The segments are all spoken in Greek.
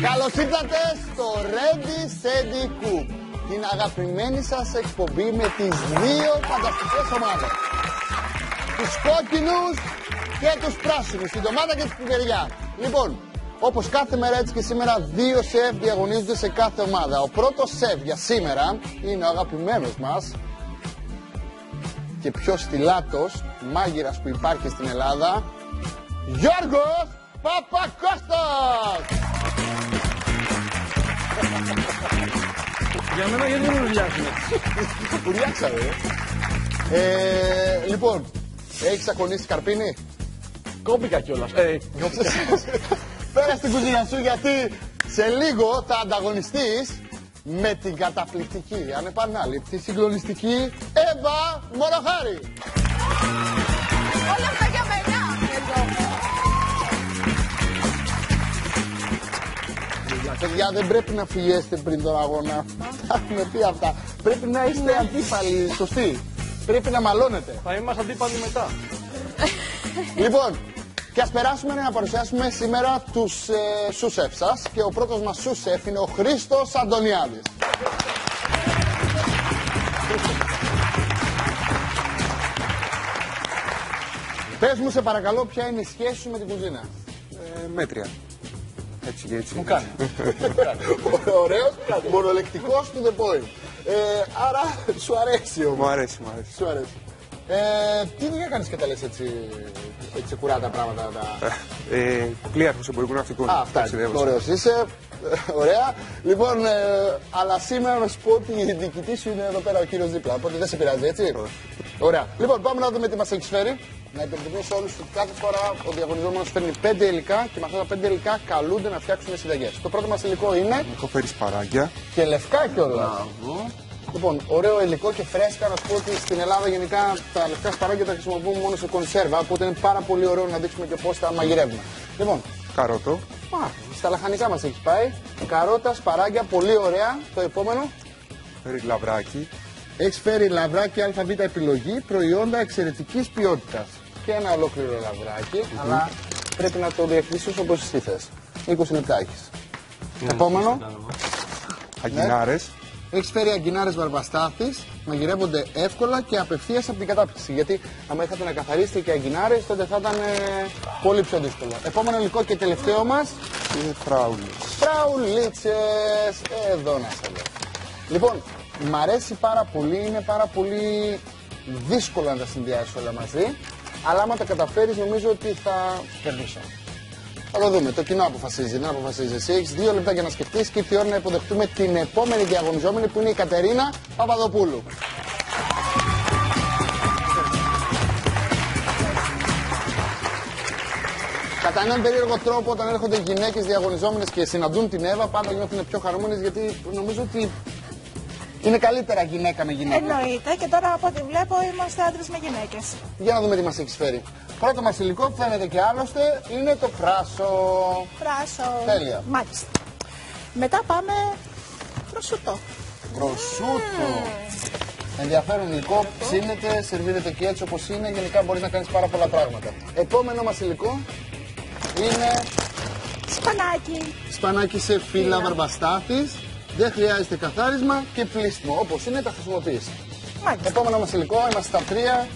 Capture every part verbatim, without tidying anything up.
Καλώς ήρθατε στο Ready Steady Cook, την αγαπημένη σας εκπομπή με τις δύο φανταστικές ομάδες. Τους κόκκινους και τους πράσινους, την ντομάτα και την πιπεριά. Λοιπόν, όπως κάθε μέρα έτσι και σήμερα, δύο σεφ διαγωνίζονται σε κάθε ομάδα. Ο πρώτος σεφ για σήμερα είναι ο αγαπημένος μας και πιο στιλάτος μάγειρας που υπάρχει στην Ελλάδα, Γιώργος Παπακώστας! Για μένα γιατί δεν μου ουλιάξανε. Ουλιάξανε, ε. ε. Λοιπόν, έχεις ακονίσει καρπίνι? Κόμπηκα κιόλας. Ε, Πέρα στην κουζίνα σου γιατί σε λίγο θα ανταγωνιστείς με την καταπληκτική, ανεπανάληπτη, συγκλονιστική Εύα Μοροχάρη. Όλα αυτά για μένα. Παιδιά, δεν πρέπει να φυγέστε πριν τον αγώνα. Τα έχουμε πει αυτά. Πρέπει να είστε αντίπαλοι, σωστοί. Πρέπει να μαλώνετε. θα είμαστε αντίπαλοι μετά. Λοιπόν, και ας περάσουμε να παρουσιάσουμε σήμερα τους ε, σουσεφ σας. Και ο πρώτος μας σουσεφ είναι ο Χρήστος Αντωνιάδης. Πες μου σε παρακαλώ ποια είναι η σχέση σου με την κουζίνα. Ε, μέτρια. Έτσι και έτσι. Μου κάνει. Ωραίος, μονολεκτικός to the point. Ε, άρα σου αρέσει όμως. Μου αρέσει, μου αρέσει. Σου αρέσει. Ε, τι δουλειά κάνεις και τα λες έτσι, έτσι κουρά πράγματα. Τα... Ε, πλοίαρχος εμπορικού ναυτικού. Α, αυτά. Ωραίος είσαι. Ωραία. Λοιπόν, ε, αλλά σήμερα να σου πω ότι η διοικητή σου είναι εδώ πέρα ο κύριος δίπλα. Οπότε δεν σε πειράζει, έτσι. Ωραία. Λοιπόν, πάμε να δούμε τι μας έχεις φέρει. Να υπενθυμίσω σε όλους ότι κάθε φορά ο διαγωνιζόμενος φέρνει πέντε υλικά και με αυτά τα πέντε υλικά καλούνται να φτιάξουν συνταγές. Το πρώτο μας υλικό είναι. Έχω φέρει σπαράγγια. Και λευκά κιόλας. Λοιπόν, ωραίο υλικό και φρέσκα. Να σου πω ότι στην Ελλάδα γενικά τα λευκά σπαράγγια τα χρησιμοποιούμε μόνο σε κονσέρβα. Οπότε είναι πάρα πολύ ωραίο να δείξουμε και πώς τα μαγειρεύουμε. Λοιπόν, Καρότο. α, στα λαχανικά μας έχει πάει. Καρότα, σπαράγγια, πολύ ωραία. Το επόμενο. Φέρει λαβράκι. Έχει φέρει λαβράκι ΑΒ επιλογή, προϊόντα εξαιρετικής ποιότητας. Και ένα ολόκληρο λαβράκι, mm-hmm. αλλά πρέπει να το διαχειριστείς όπως εσύ θες. είκοσι λεπτά έχεις. Mm-hmm. Επόμενο. Αγκινάρες. Ναι. Έχεις φέρει αγκινάρες βαρβαστάθης, μαγειρεύονται εύκολα και απευθείας από την κατάπτυξη. Γιατί άμα είχατε να καθαρίσετε και αγκινάρες, τότε θα ήταν ε, πολύ πιο δύσκολο. Επόμενο υλικό και τελευταίο μας. Είναι φράουλες. Φραουλίτσες. Εδώ να σε λέω. Λοιπόν, μ' αρέσει πάρα πολύ, είναι πάρα πολύ δύσκολο να τα συνδυάσεις όλα μαζί. Αλλά άμα τα καταφέρεις νομίζω ότι θα κερδίσω. Θα το δούμε. Το κοινό αποφασίζει. Δεν αποφασίζει εσύ. Έχεις δύο λεπτά για να σκεφτείς και ήρθε η ώρα να υποδεχτούμε την επόμενη διαγωνιζόμενη που είναι η Κατερίνα Παπαδοπούλου. Κατά έναν περίεργο τρόπο, όταν έρχονται γυναίκες διαγωνιζόμενες και συναντούν την Εύα, πάντα νιώθουν πιο χαρούμενες γιατί νομίζω ότι είναι καλύτερα γυναίκα με γυναίκα. Εννοείται και τώρα από ό,τι βλέπω είμαστε άντρες με γυναίκες. Για να δούμε τι μας έχεις φέρει. Πρώτο μας υλικό που φαίνεται και άλλωστε είναι το πράσο. Πράσο. Τέλεια. Μάλιστα. Μετά πάμε προσούτο. Προσούτο. Ενδιαφέρον υλικό, ψήνεται, σερβίρεται και έτσι όπως είναι. Γενικά μπορείς να κάνεις πάρα πολλά πράγματα. Επόμενο μας υλικό είναι Σπανάκι. σπανάκι σε φύλλα βαρβαστάθης. Δεν χρειάζεται καθάρισμα και πλύστιμο. Όπως είναι τα χρησιμοποιείς. Μάλιστα. Επόμενο μας υλικό, είμαστε στα τρία.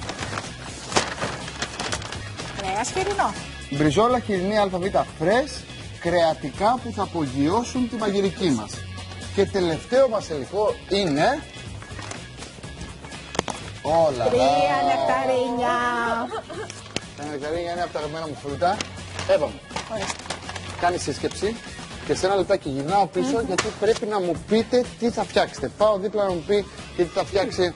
Κρέας χοιρινό. Μπριζόλα χοιρινή ΑΒ φρες, κρεατικά που θα απογειώσουν τη μαγειρική μας. Και τελευταίο μας υλικό είναι... Όλα. Τρία νεκταρίνια. Τα νεκταρίνια είναι από τα αγαπημένα μου φρούτα. Εύα μου. Ωραία. Κάνει σύσκεψη και σε ένα λεπτάκι γυρνάω πίσω mm-hmm. γιατί πρέπει να μου πείτε τι θα φτιάξετε. Πάω δίπλα να μου πει και τι θα φτιάξει.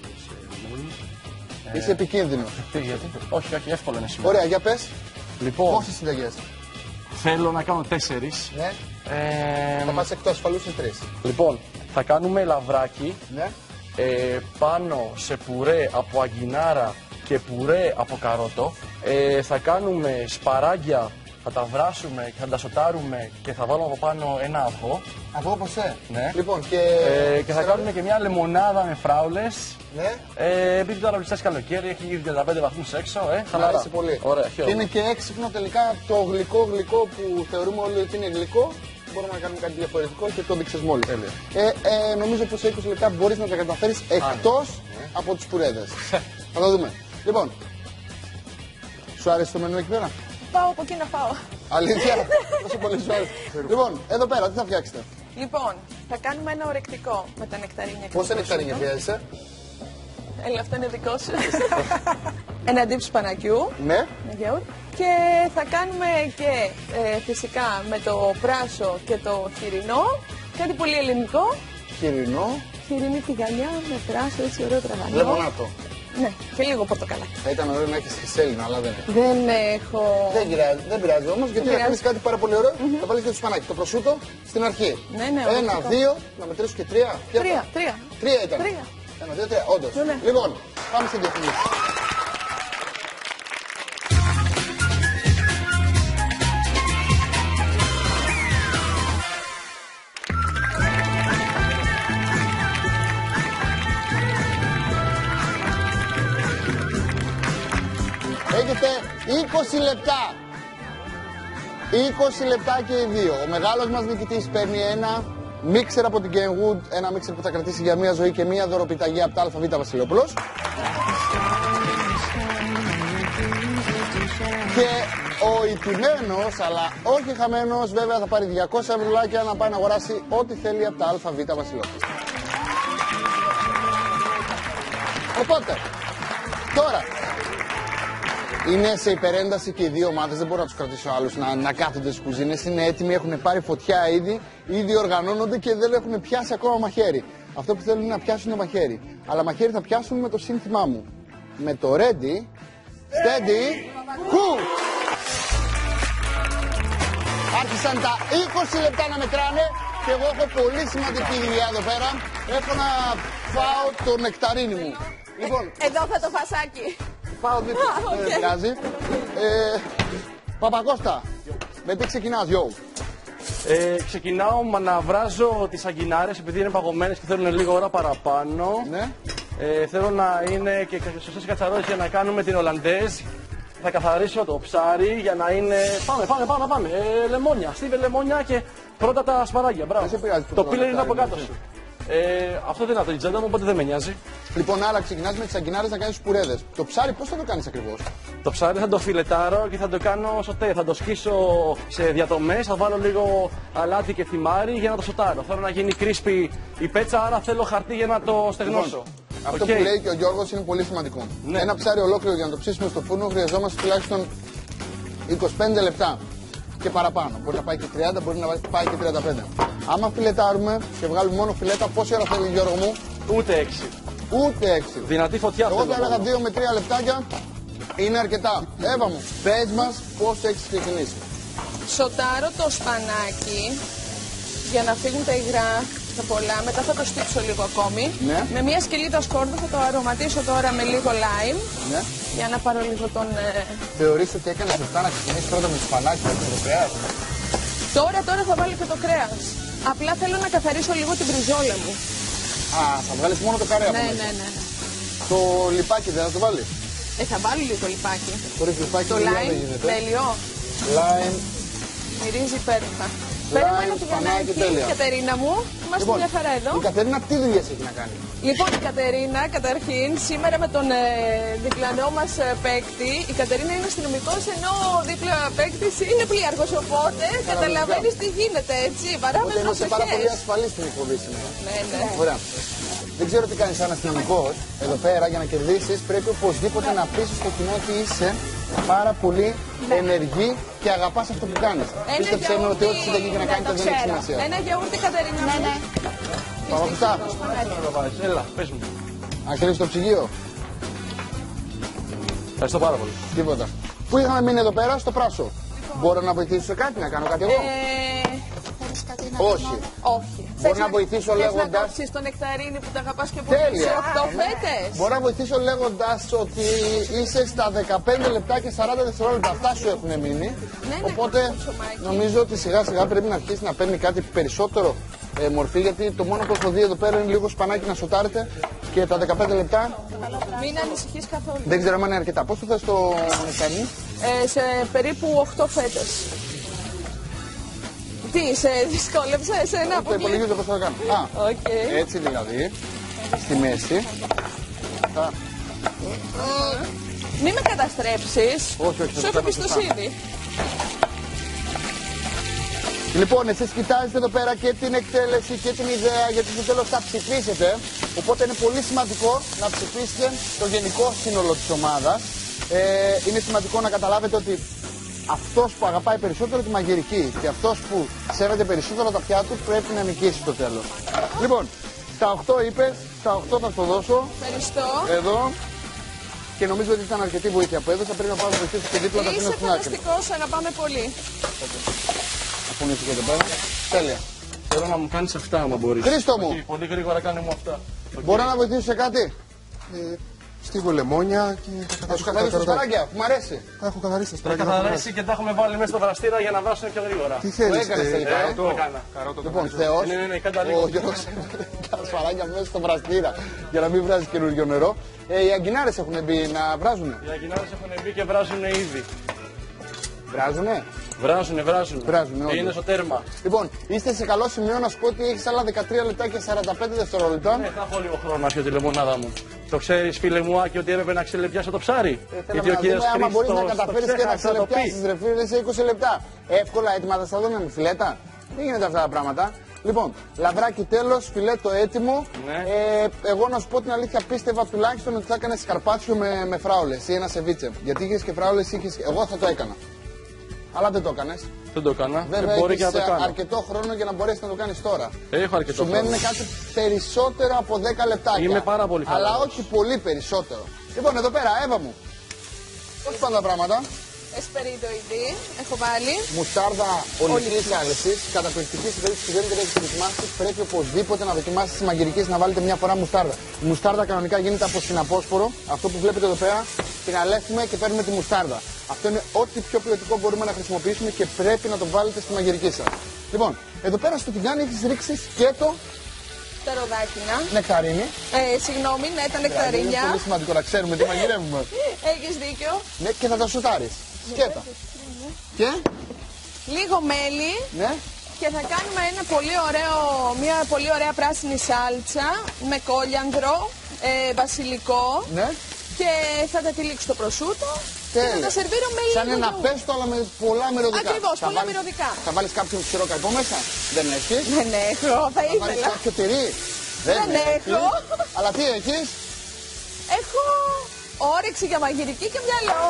Ε, Είσαι επικίνδυνος. Τι, γιατί? Όχι, όχι, εύκολο είναι σήμερα. Ωραία, για πες. Λοιπόν, Πόσες συνταγές? θέλω να κάνω τέσσερις. Ναι. Ε, Θα πας εκτός ασφαλούς σε τρεις. λοιπόν, θα κάνουμε λαβράκι Ναι. ε, πάνω σε πουρέ από αγκινάρα και πουρέ από καρότο. Ε, θα κάνουμε σπαράγγια, θα τα βράσουμε και θα τα σοτάρουμε και θα βάλουμε από πάνω ένα αυγό. Από όπως ε. Ναι. Λοιπόν, και... Ε, και θα κάνουμε και μια λεμονάδα με φράουλες. Ναι. Ε, επειδή τώρα πλησιάζει καλοκαίρι, έχει γύρει τριάντα πέντε βαθμούς έξω. Ε, Μ' χαλαρά. αρέσει πολύ. Ωραία, και είναι και έξυπνο τελικά το γλυκό γλυκό που θεωρούμε όλοι ότι είναι γλυκό. μπορούμε να κάνουμε κάτι διαφορετικό και το δείξες μόλις. Ε, ε, νομίζω πως σε είκοσι λεπτά μπορείς να τα καταφέρεις εκτός ναι. από τις πουρέδες. Θα το δούμε. Λοιπόν, σου άρεσε το μενού εκεί πέρα? Πάω από εκεί να φάω. Αλήθεια, τόσο πολύ σου άρεσε. Λοιπόν, εδώ πέρα τι θα φτιάξετε? Λοιπόν, θα κάνουμε ένα ορεκτικό με τα νεκταρίνια. Πόσα νεκταρίνια χρειάζεσαι? Έλα, αυτό είναι δικό σου. Ένα ντύπ σπανακιού. Ναι. Και θα κάνουμε και ε, φυσικά με το πράσο και το χοιρινό. Κάτι πολύ ελληνικό. Χοιρινό. Χοιρινή τηγανιά με πράσο, έτσι ωραίο τραγανό. Λεμονάτο. Ναι, και λίγο πορτοκαλάκι. Θα ήταν ωραίο να έχεις χρυσέλινο, αλλά δεν έχω. Δεν έχω. Δεν πειράζει, δεν πειράζει όμως, γιατί να κάνεις κάτι πάρα πολύ ωραίο. Mm-hmm. Θα βάλεις και το σπανάκι, το προσούτο στην αρχή. Ναι, ναι, Ένα, ωραίο. δύο, να μετρήσω και τρία. Τρία, τρία. Τρία ήταν. Τρία. Ένα, δύο, τρία, όντως. Ναι, ναι. Λοιπόν, πάμε στην διαφημίση. Έχετε είκοσι λεπτά. είκοσι λεπτά και οι δύο. Ο μεγάλος μας νικητής παίρνει ένα μίξερ από την Kenwood, ένα μίξερ που θα κρατήσει για μία ζωή και μία δωροπιταγή από τα ΑΒ Βασιλόπουλος. Και ο ηττημένος, αλλά όχι χαμένος, βέβαια θα πάρει διακόσια ευρουλάκια να πάει να αγοράσει ό,τι θέλει από τα ΑΒ Βασιλόπουλος. Οπότε, τώρα, είναι σε υπερένταση και οι δύο ομάδες, δεν μπορώ να τους κρατήσω άλλους να, να κάθονται στις κουζίνες. Είναι έτοιμοι, έχουν πάρει φωτιά ήδη, ήδη οργανώνονται και δεν έχουν πιάσει ακόμα μαχαίρι. Αυτό που θέλουν είναι να πιάσουν μαχαίρι. Αλλά μαχαίρι θα πιάσουν με το σύνθημά μου. Με το ready, steady, cook! Άρχισαν τα είκοσι λεπτά να μετράνε και εγώ έχω πολύ σημαντική δουλειά εδώ πέρα. Έχω να φάω το νεκταρίνι μου. Λοιπόν, εδώ θα το φασάκι. Πάω δίπλα, δεν πειράζει. Ε, Παπακώστα, με τι ξεκινάς, yo? Ε, ξεκινάω να βράζω τις αγκινάρες επειδή είναι παγωμένες και θέλουν λίγο ώρα παραπάνω. Ναι. Ε, θέλω να είναι και σωστές κατσαρόλες για να κάνουμε την Ολλαντέζ. Θα καθαρίσω το ψάρι για να είναι... Πάμε, πάμε, πάμε, πάμε. Ε, λεμόνια, στίβε λεμόνια και πρώτα τα σπαράγγια. Μπράβο. Δεν σε πειράζει το πίλερ είναι από κάτω σου. Ε, αυτό δεν είναι το τζέντα μου, οπότε δεν με νοιάζει. Λοιπόν, άρα ξεκινάς με τις αγκινάρες να κάνεις πουρέδες. Το ψάρι πώς θα το κάνεις ακριβώς? Το ψάρι θα το φιλετάρω και θα το κάνω σοτέ. Θα το σκίσω σε διατομές, θα βάλω λίγο αλάτι και θυμάρι για να το σοτάρω. Θέλω να γίνει κρίσπι η πέτσα, άρα θέλω χαρτί για να το στεγνώσω. Λοιπόν, αυτό okay. που λέει και ο Γιώργος είναι πολύ σημαντικό. Ναι. Ένα ψάρι ολόκληρο για να το ψήσουμε στο φούρνο χρειαζόμαστε τουλάχιστον είκοσι πέντε λεπτά και παραπάνω. Μπορεί να πάει και τριάντα, μπορεί να πάει και τριάντα πέντε. Άμα φιλετάρουμε και βγάλουμε μόνο φιλέτα, πόση ώρα θέλει, Γιώργο μου? Ούτε έξι. Ούτε έξι. Δυνατή φωτιά. Εγώ θα έλεγα δύο με τρία λεπτάκια είναι αρκετά. Εύα μου, πες μας πώς έχεις ξεκινήσει. Σοτάρω το σπανάκι για να φύγουν τα υγρά τα πολλά. Μετά θα το στύψω λίγο ακόμη. Ναι. Με μια σκελίδα σκόρδο θα το αρωματίσω τώρα με λίγο lime. Ναι. Για να πάρω λίγο τον... Ε... Θεωρείς ότι έκανες σωστά να ξεκινήσεις πρώτα με το σπανάκι και το κρέας? Τώρα, τώρα θα βάλω και το κρέας. Απλά θέλω να καθαρίσω λίγο την μπριζόλα μου. Α, θα βγάλεις μόνο το καρέ από Ναι, μέσα. ναι, ναι. Το λιπάκι δεν θα το βάλεις? Ε, θα βάλω λίγο το λιπάκι. Χωρίς λιπάκι Το δεν lime, γίνεται. τέλειο. Lime. Μυρίζει υπέροχα. Παίρνουμε ένα σπανάκι, τηγανάκι, τέλεια. Κατερίνα μου. Είμαστε Λοιπόν, μια χαρά εδώ. η Κατερίνα τι δουλειές έχει να κάνει? Λοιπόν, η Κατερίνα, καταρχήν, σήμερα με τον ε, διπλανό μας ε, παίκτη, η Κατερίνα είναι αστυνομικός, ενώ ο δίπλα παίκτης είναι πλοίαρχος, οπότε καταλαβαίνεις τι γίνεται, έτσι, παράμετρος Οπότε είμαστε πάρα πολύ εχές. ασφαλείς στην εκπομπή σήμερα. Ναι, ναι. Ωραία. Δεν ξέρω τι κάνεις σαν αστυνομικός εδώ πέρα, για να κερδίσεις πρέπει οπωσδήποτε να πείσεις στο κοινό ότι είσαι πάρα πολύ ενεργή και αγαπάς αυτό που κάνεις. Πίστεψέ με ότι ό,τι συνταγή και να κάνετε δεν έχει σημασία. Ένα γιαούρτι, Κατερίνα. Ναι, ναι. Παπακουστά, Έλα, πες μου. αν κλείσεις το ψυγείο, Ευχαριστώ πάρα πολύ. τίποτα. Πού είχαμε μείνει εδώ πέρα, στο πράσο. Μπορώ να βοηθήσω σε κάτι, να κάνω κάτι εγώ? Ε, Όχι. όχι. Μπορώ να βοηθήσω Θες να λέγοντας... κόψεις το νεκταρίνι που τα αγαπάς και πολύ Τέλεια. σε οκτώ φέτες. Μπορώ να βοηθήσω λέγοντας ότι είσαι στα δεκαπέντε λεπτά και σαράντα δευτερόλεπτα. Αυτά σου έχουν μείνει. Ναι, ναι, Οπότε ψωμάκι. νομίζω ότι σιγά σιγά πρέπει να αρχίσει να παίρνει κάτι περισσότερο ε, μορφή. Γιατί το μόνο που έχω δει εδώ πέρα είναι λίγο σπανάκι να σοτάρετε και τα δεκαπέντε λεπτά Μην ανησυχείς καθόλου. δεν ξέρω αν είναι αρκετά. Πώς το θες το νεκταρίνι? Ε, σε περίπου οκτώ φέτες. Τι, σε δυσκόλεψε εσένα Το από εκεί. υπολογίζω πώς θα το κάνω. Α, Οκ. έτσι δηλαδή. Στη μέση. Θα... Μην με καταστρέψεις. Όχι, όχι, Σου θα έχω το εμπιστοσύνη. Λοιπόν, εσείς κοιτάζετε εδώ πέρα και την εκτέλεση και την ιδέα, γιατί στο τέλος θα ψηφίσετε. Οπότε είναι πολύ σημαντικό να ψηφίσετε το γενικό σύνολο της ομάδας. Ε, είναι σημαντικό να καταλάβετε ότι αυτός που αγαπάει περισσότερο τη μαγειρική και αυτός που σέβεται περισσότερο τα πιάτα του πρέπει να νικήσει στο τέλος. Λοιπόν, στα οκτώ είπες, στα οκτώ θα το δώσω. Ευχαριστώ. Εδώ. Και νομίζω ότι ήταν αρκετή βοήθεια που έδωσα. Πρέπει να πάω να βοηθήσω και δίπλα τα Είσαι αφήνω στην άκρη. φανταστικός, αγαπάμε πολύ. Αφού είναι και εδώ πέρα. Τέλεια. Θέλω να μου κάνεις αυτά, άμα μπορείς. Χρήστο μου. Οκ, πολύ γρήγορα κάνε μου αυτά. Οκ. Μπορώ να βοηθήσω σε κάτι? Ε, στίβω λεμόνια και θα Θα σου καθαρίσω καθαρίσω τα σπαράγγια που μου αρέσει. Τα έχω καθαρίσει τα Τα σπαράγγια. καθαρίσει και τα έχουμε βάλει μέσα στο βραστήρα για να βράσουν πιο γρήγορα. Τι θέλεις, έκανες ε, τελικά, καρότο? Το έκανα. Καρότο το Λοιπόν, κάνεις. Θεός, Ναι, ναι, ναι, κάντα λίγο. ο Γιώργος τα σφαράγγια μέσα στο βραστήρα για να μην βράζει καινούριο νερό. Ε, οι αγκινάρες έχουν μπει να βράζουνε. Οι αγκινάρες έχουν μπει και βράζουν ήδη. Βράζουνε. Βράζουνε, βράζουνε. Βράζουνε, όντως. Είναι στο τέρμα. Λοιπόν, είστε σε καλό σημείο να σου πω ότι έχεις άλλα δεκατρία λεπτά και σαράντα πέντε δευτερόλεπτα. Ναι, θα έχω λίγο χρόνο να πιω τη λεμονάδα μου. Το ξέρεις, φίλε μου, Άκη, ότι έπρεπε να ξελεπιάσω το ψάρι. Ε, Θέλαμε να δούμε άμα μπορείς να καταφέρεις και να ξελεπιάσεις ρε φίλε σε είκοσι λεπτά. Εύκολα έτοιμα θα στα δούμε με φιλέτα. Δεν γίνεται αυτά τα πράγματα. Λοιπόν, λαβράκι τέλος, φιλέτο έτοιμο. Ναι. Ε, εγώ να σου πω την αλήθεια, πίστευα τουλάχιστον ότι θα έκανες καρπάτσιο με, με φράουλες ή ένα σεβίτσε. Γιατί είχες και φράουλες, είχες... εγώ θα το έκανα. Αλλά δεν το έκανες. Δεν το έκανα. Βέβαια, Ε, μπορεί έχεις και να το κάνω. αρκετό χρόνο για να μπορέσεις να το κάνεις τώρα. Έχω αρκετό Σου χρόνο. μένουν κάτι περισσότερο από δέκα λεπτάκια. Είμαι πάρα πολύ Αλλά χαρούμενος. όχι πολύ περισσότερο. Λοιπόν, εδώ πέρα, Εύα μου. Πώς πάνε τα πράγματα? Εσπεριδοειδή, έχω βάλει. Μουστάρδα ολικής άλεσης, καταπληκτική σε περίπτωση που δεν την έχεις δοκιμάσει, πρέπει οπωσδήποτε να δοκιμάσεις τη μαγειρική να βάλετε μια φορά μουστάρδα. Η μουστάρδα κανονικά γίνεται από συναπόσπορο. Αυτό που βλέπετε εδώ πέρα, την αλέθουμε και παίρνουμε τη μουστάρδα. Αυτό είναι ό,τι πιο ποιοτικό μπορούμε να χρησιμοποιήσουμε και πρέπει να το βάλετε στη μαγειρική σας. Λοιπόν, εδώ πέρα στο τηγάνι έχεις ρίξει σκέτο Τα ροδάκινα. νεκταρίνη. Ε, συγγνώμη, ναι, τα Είναι νεκταρίνια. πολύ σημαντικό να ξέρουμε τι μαγειρεύουμε. Έχεις δίκιο. Ναι, και θα τα σουτάρεις. Σκέτα. Και, Λίγο μέλι. ναι, Και θα κάνουμε ένα πολύ ωραίο, μια πολύ ωραία πράσινη σάλτσα με κόλιανδρο, ε, βασιλικό ναι. και θα τα τυλίξω στο προσούτο και θα Τέλεια. τα σερβίρω με Σαν λίγο ένα γιαούρτι. πέστο αλλά με πολλά μυρωδικά. Ακριβώς, Θα πολλά βάλεις- μυρωδικά. Θα βάλεις κάποιο ξηρό καϊπό μέσα. Δεν έχεις. Δεν έχω, θα Θα βάλεις ήθελα. κάποιο τυρί. Δεν έχεις. έχω. Αλλά τι έχεις? Έχω όρεξη για μαγειρική και μυαλό.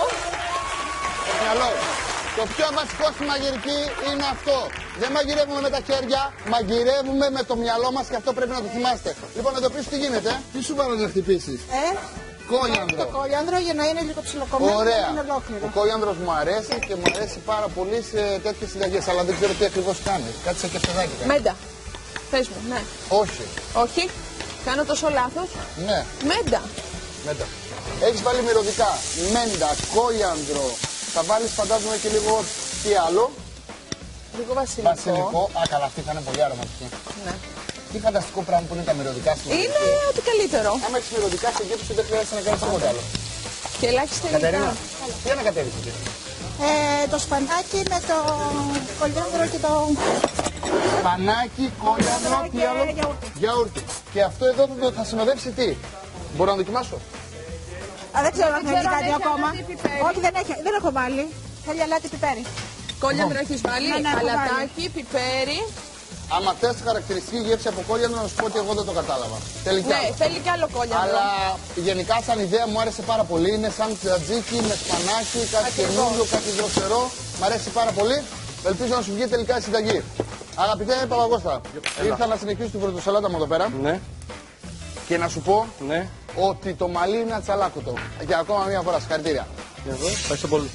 Το μυαλό. Το πιο βασικό στη μαγειρική είναι αυτό. Δεν μαγειρεύουμε με τα χέρια, μαγειρεύουμε με το μυαλό μας και αυτό πρέπει να το θυμάστε. Λοιπόν, εδώ πίσω τι γίνεται? Τι σου βάλω να χτυπήσεις? Ε, Κόλιανδρο. το κόλιανδρο για να είναι λίγο ψιλοκομμένο. Ωραία. Είναι ολόκληρο. Ο κόλιανδρος μου αρέσει και μου αρέσει πάρα πολύ σε τέτοιες συνταγές, αλλά δεν ξέρω τι ακριβώς κάνει. Κάτι σε κεφτεδάκι κάνει. Μέντα. Πες μου, ναι. Όχι. Όχι. Κάνω τόσο λάθος. Ναι. Μέντα. Μέντα. Έχεις βάλει μυρωδικά, μέντα, κόλιανδρο. Θα βάλεις φαντάζομαι και λίγο τι άλλο. Λίγο βασιλικό. Βασιλικό. Α, καλά, αυτή θα είναι πολύ αρωματική. Ναι. Τι φανταστικό πράγμα που είναι τα μυρωδικά στη Είναι μαγειρική. ό,τι καλύτερο. Άμα έχεις μυρωδικά στην γεύση σου δεν χρειάζεται να κάνεις τίποτα άλλο. Και ελάχιστα Κατερίνα, υλικά. τι ανακατεύεις εκεί? Ε, το σπανάκι με το κολιάνδρο και το... Πανάκι, κόλιανδρο, τι και άλλο? γιαούρτι. Γιαούρτι. Και αυτό εδώ θα, το- θα συνοδεύσει τι? Μπορώ να δοκιμάσω? Α, δεν ξέρω αν ξέρω θέλει αν κάτι έχει ακόμα. αλάτι πιπέρι. Όχι, δεν, έχει, δεν έχω βάλει. Θέλει αλάτι πιπέρι. Κόλιανδρο έχεις βάλει, Ναι, ναι, έχω αλατάκι, πιπέρι. Άμα θες χαρακτηριστική γεύση από κόλιανδρο, να σου πω ότι εγώ δεν το κατάλαβα. Θέλει κι Ναι, άλλο. θέλει κι άλλο κόλιανδρο. Αλλά γενικά σαν ιδέα μου άρεσε πάρα πολύ. Είναι σαν τζατζίκι με σπανάκι, κάτι Ακριβώς. καινούργιο, κάτι δροσερό. Μ' αρέσει πάρα πολύ. Ελπίζω να σου βγει τελικά η συνταγή. Αγαπητέ Παπαγώστα, ήρθα να συνεχίσω την πρωτοσαλάτα μου εδώ πέρα Ναι, και να σου πω ναι. ότι το μαλλί είναι ατσαλάκωτο. Για ακόμα μία φορά, συγχαρητήρια. Για εδώ. Ευχαριστώ πολύ.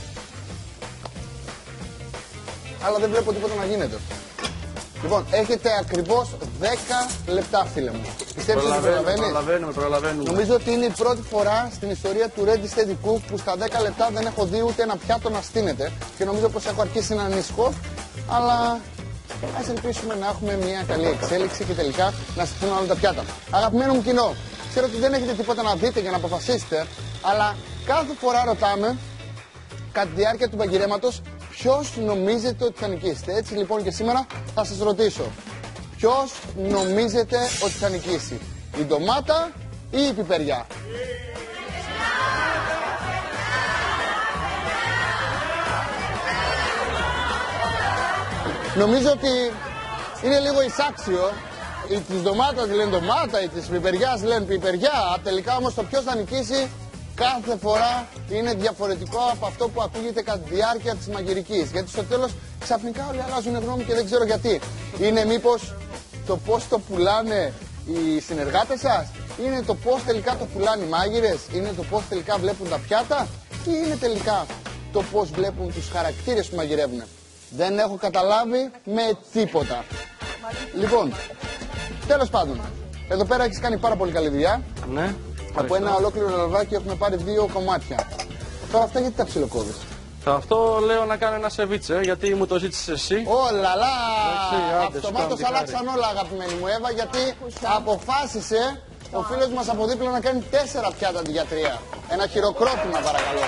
Αλλά δεν βλέπω τίποτα να γίνεται. Λοιπόν, έχετε ακριβώς δέκα λεπτά, φίλε μου. Πιστεύεις ότι Προλαβαίνουμε, προλαβαίνεις? προλαβαίνουμε, προλαβαίνουμε. Νομίζω ότι είναι η πρώτη φορά στην ιστορία του Ready Steady Cook που στα δέκα λεπτά δεν έχω δει ούτε ένα πιάτο να στείνεται και νομίζω πως έχω αρχίσει να ανησυχώ, αλλά ας ελπίσουμε να έχουμε μια καλή εξέλιξη και τελικά να στηθούν όλα τα πιάτα. Αγαπημένο μου κοινό, ξέρω ότι δεν έχετε τίποτα να δείτε για να αποφασίσετε, αλλά κάθε φορά ρωτάμε κατά τη διάρκεια του μαγειρέματος ποιος νομίζετε ότι θα νικήσετε. Έτσι λοιπόν και σήμερα θα σας ρωτήσω. Ποιος νομίζετε ότι θα νικήσει, η ντομάτα ή η πιπεριά? Νομίζω ότι είναι λίγο εισάξιο. Οι της ντομάτας λένε ντομάτα, οι της πιπεριάς λένε πιπεριά. Τελικά όμως το ποιος θα νικήσει κάθε φορά είναι διαφορετικό από αυτό που ακούγεται κατά τη διάρκεια της μαγειρικής. Γιατί στο τέλος ξαφνικά όλοι αλλάζουν γνώμη και δεν ξέρω γιατί. Είναι μήπως το πώς το πουλάνε οι συνεργάτες σας? Είναι το πώς τελικά το πουλάνε οι μάγειρες? Είναι το πώς τελικά βλέπουν τα πιάτα? Ή είναι τελικά το πώς βλέπουν τους χαρακτήρες που μαγειρεύουν? Δεν έχω καταλάβει με τίποτα. Λοιπόν, τέλος πάντων, εδώ πέρα έχεις κάνει πάρα πολύ καλή δουλειά. Ναι. Από ένα ολόκληρο λαδάκι έχουμε πάρει δύο κομμάτια. Τώρα αυτά γιατί τα ψιλοκόβεις? Αυτό λέω να κάνω ένα σεβίτσε, γιατί μου το ζήτησες εσύ. Όλα λα! Αυτομάτως αλλάξαν όλα, αγαπημένη μου Εύα, γιατί αποφάσισε ο φίλος μας από δίπλα να κάνει τέσσερα πιάτα αντί για τρία. Ένα χειροκρότημα παρακαλώ.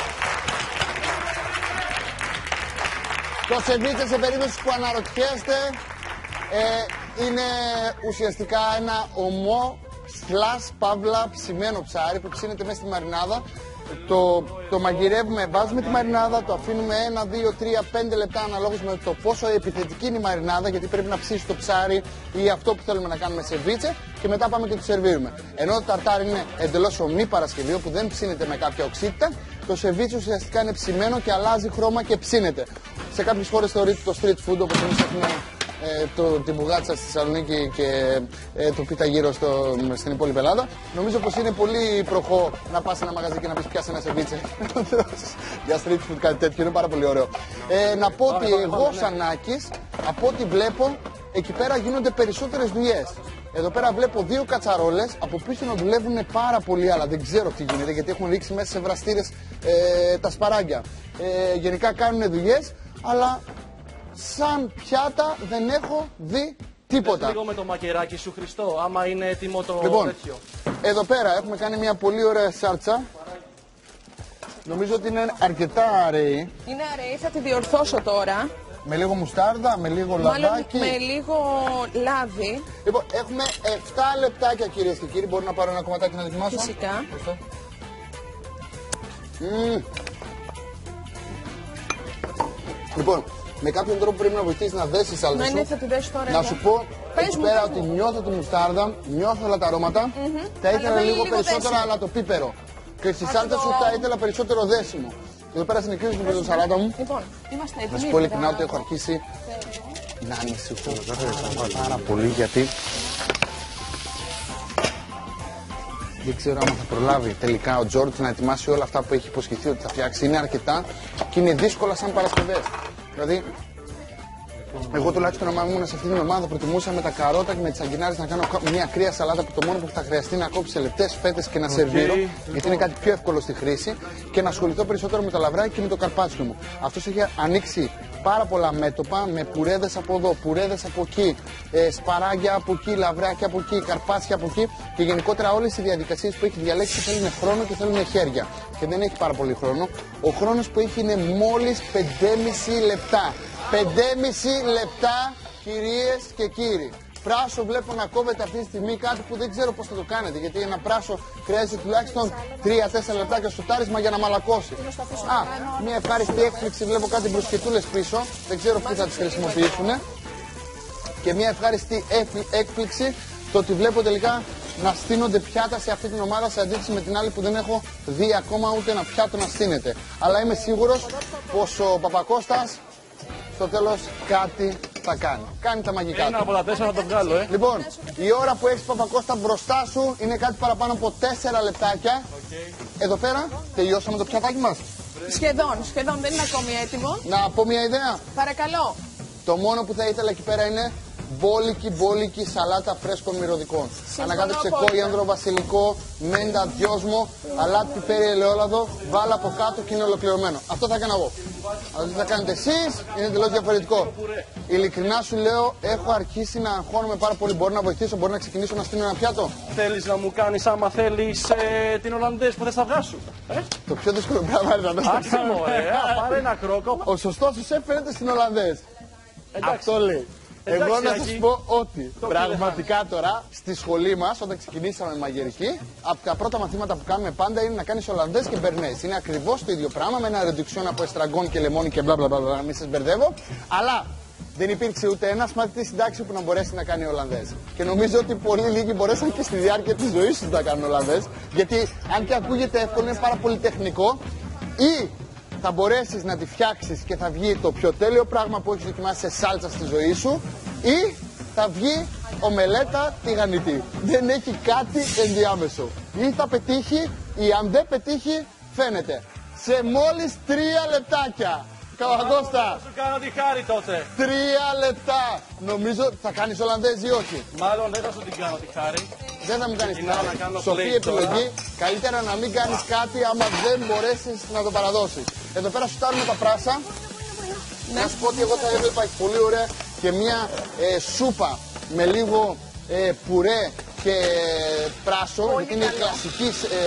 Το σεβίτσε, σε περίπτωση που αναρωτιέστε, ε, είναι ουσιαστικά ένα ομό σλάς παύλα ψημένο ψάρι που ψήνεται μέσα στη μαρινάδα. Το, το μαγειρεύουμε, βάζουμε τη μαρινάδα, το αφήνουμε ένα, δύο, τρία, πέντε λεπτά αναλόγως με το πόσο επιθετική είναι η μαρινάδα, γιατί πρέπει να ψήσει το ψάρι ή αυτό που θέλουμε να κάνουμε σερβίτσε, και μετά πάμε και το σερβίρουμε. Ενώ το ταρτάρ είναι εντελώς ομή παρασκευή, όπου δεν ψήνεται με κάποια οξύτητα, το σερβίτσε ουσιαστικά είναι ψημένο και αλλάζει χρώμα και ψήνεται. Σε κάποιες χώρες θεωρείται το street food, όπως εμείς έχουμε ε, το, την μπουγάτσα στη Θεσσαλονίκη και ε, το πίτα γύρω στο, στην υπόλοιπη Ελλάδα. Νομίζω πως είναι πολύ προχώ να πας σε ένα μαγαζί και να πεις πιάσε ένα σεβίτσε για street food, κάτι τέτοιο, είναι πάρα πολύ ωραίο. Ε, να πω ότι εγώ σαν Άκης, από ό,τι βλέπω, εκεί πέρα γίνονται περισσότερες δουλειές. Εδώ πέρα βλέπω δύο κατσαρόλες, από πίσω να δουλεύουν πάρα πολύ, αλλά δεν ξέρω τι γίνεται, γιατί έχουν ρίξει μέσα σε βραστήρες ε, τα σπαράγγια. Ε, γενικά κάνουν δουλειές, αλλά σαν πιάτα δεν έχω δει τίποτα. Πες λίγο με το μακεράκι σου, Χριστό, άμα είναι έτοιμο το λοιπόν, τέτοιο. Εδώ πέρα έχουμε κάνει μια πολύ ωραία σάλτσα. Νομίζω ότι είναι αρκετά αραιή. Είναι αραιή, θα τη διορθώσω τώρα. Με λίγο μουστάρδα, με λίγο Μάλλον λαδάκι. με λίγο λάδι. Λοιπόν, έχουμε επτά λεπτάκια, κυρίες και κύριοι. Μπορώ να πάρω ένα κομματάκι να δοκιμάσω? Φυσικά. Mm. Λοιπόν, με κάποιον τρόπο πρέπει να βοηθήσει να δέσει σάλτσα σου. Ναι, ναι, θα τη δέσω τώρα. Να εδώ. σου πω Πες εκεί μου, πέρα πες ότι μου. νιώθω τη μουστάρδα, νιώθω όλα τα αρώματα. Mm-hmm. Θα ήθελα Αλλά λίγο, λίγο περισσότερο δέσιμο. αλλά το πίπερο. Και στη Αυτό. σάλτσα σου θα ήθελα περισσότερο δέσιμο. Εδώ πέρα συνεχίζω με το σαλάτα μου. Λοιπόν, είμαστε έτοιμοι. Να σου πω ειλικρινά ότι έχω αρχίσει να ανησυχώ πάρα πολύ, γιατί δεν ξέρω αν θα προλάβει τελικά ο Τζόρτζ να ετοιμάσει όλα αυτά που έχει υποσχεθεί ότι θα φτιάξει. Είναι αρκετά και είναι δύσκολα σαν Παρασκευές. Δηλαδή, εγώ τουλάχιστον άμα ήμουν σε αυτή την ομάδα προτιμούσα με τα καρότα και με τις αγκινάρες να κάνω μια κρύα σαλάτα που το μόνο που θα χρειαστεί να κόψει σε λεπτές φέτες και να okay. σερβίρω, γιατί είναι κάτι πιο εύκολο στη χρήση, και να ασχοληθώ περισσότερο με τα λαβράκια και με το καρπάτσιο μου. Αυτός έχει ανοίξει πάρα πολλά μέτωπα με πουρέδες από εδώ, πουρέδες από εκεί, ε, σπαράγγια από εκεί, λαβράκια από εκεί, καρπάτσια από εκεί, και γενικότερα όλες οι διαδικασίες που έχει διαλέξει θέλουν χρόνο και θέλουν χέρια. Και δεν έχει πάρα πολύ χρόνο. Ο χρόνος που έχει είναι μόλις πέντε και μισό λεπτά. πέντε και μισό λεπτά, κυρίες και κύριοι. Πράσο βλέπω να κόβεται αυτή τη στιγμή, κάτι που δεν ξέρω πώς θα το κάνετε, γιατί ένα πράσο χρειάζεται τουλάχιστον τρία τέσσερα λεπτάκια στο τάρισμα για να μαλακώσει. Α, μια ευχάριστη έκπληξη, βλέπω κάτι μπρουσκετούλες πίσω, δεν ξέρω ποιοι θα τις χρησιμοποιήσουν. Και μια ευχάριστη έκπληξη, το ότι βλέπω τελικά να στείνονται πιάτα σε αυτή την ομάδα, σε αντίθεση με την άλλη που δεν έχω δει ακόμα ούτε ένα πιάτο να στείνεται. Αλλά είμαι σίγουρος πως ο Παπακώστας στο τέλος κάτι θα κάνει. Κάνει τα μαγικά του. Ένα από τα τέσσερα θα το βγάλω, ε. Λοιπόν, η ώρα που έχεις, Παπακώστα, μπροστά σου είναι κάτι παραπάνω από τέσσερα λεπτάκια. Okay. Εδώ πέρα τελειώσαμε το πιατάκι μας. Σχεδόν, σχεδόν δεν είναι ακόμη έτοιμο. Να πω μια ιδέα. Παρακαλώ. Το μόνο που θα ήθελα εκεί πέρα είναι μπόλικη, μπόλικη σαλάτα φρέσκων μυρωδικών. Ανακάτεψε κόριανδρο, βασιλικό, μέντα, δυόσμο, αλάτι, πιπέρι, ελαιόλαδο, βάλα από κάτω και είναι ολοκληρωμένο. Αυτό θα έκανα εγώ. Αλλά τι θα κάνετε εσείς είναι εντελώς διαφορετικό. Ειλικρινά σου λέω, έχω αρχίσει να αγχώνομαι πάρα πολύ. Μπορεί να βοηθήσω, μπορεί να ξεκινήσω να στείλω ένα πιάτο. Θέλεις να μου κάνεις, άμα θέλεις, ε, την Ολλανδέζ που θες να βγάσου. Ε? Το πιο δύσκολο πράγμα είναι να το Άσε μου, ε, πάρε ένα κρόκο. Ο σωστός σου σεφ φαίνεται στην Ολλανδέζ. Αυτό λέει. Εντάξει, Εγώ να Άκη. σας πω ότι Το πραγματικά τώρα στη σχολή μας, όταν ξεκινήσαμε μαγειρική, από τα πρώτα μαθήματα που κάνουμε πάντα είναι να κάνεις Ολλανδές και Μπερνές. Είναι ακριβώς το ίδιο πράγμα με ένα ρεντουξιόν από εστραγκόν και λεμόνι και μπλα μπλα μπλα, μην σας μπερδεύω. Αλλά δεν υπήρξε ούτε ένας μαθητής στην τάξη που να μπορέσει να κάνει Ολλανδές. Και νομίζω ότι πολύ λίγοι μπορέσαν και στη διάρκεια της ζωής τους να κάνουν Ολλανδές. Γιατί αν και ακούγεται εύκολο, είναι πάρα πολύ τεχνικό. Ή θα μπορέσεις να τη φτιάξεις και θα βγει το πιο τέλειο πράγμα που έχεις δοκιμάσει σε σάλτσα στη ζωή σου, ή θα βγει ομελέτα τηγανιτή. Δεν έχει κάτι ενδιάμεσο. Ή θα πετύχει ή αν δεν πετύχει φαίνεται. Σε μόλις τρία λεπτάκια. Καβαγώστα. Θα σου κάνω τη χάρη τότε. Τρία λεπτά. Νομίζω θα κάνεις Ολλανδέζ ή όχι. Μάλλον δεν θα σου την κάνω τη χάρη. Δεν θα μου κάνεις τη Ξεκινάω χάρη. να κάνω Σοφή play επιλογή. τώρα. Καλύτερα να μην κάνεις κάτι άμα δεν μπορέσεις να το παραδώσεις. Εδώ πέρα σου στάρουμε τα πράσα. Να σου πω ότι εγώ θα έβλεπα πολύ ωραία και μια ε, σούπα με λίγο ε, πουρέ και πράσο, γιατί είναι η κλασική,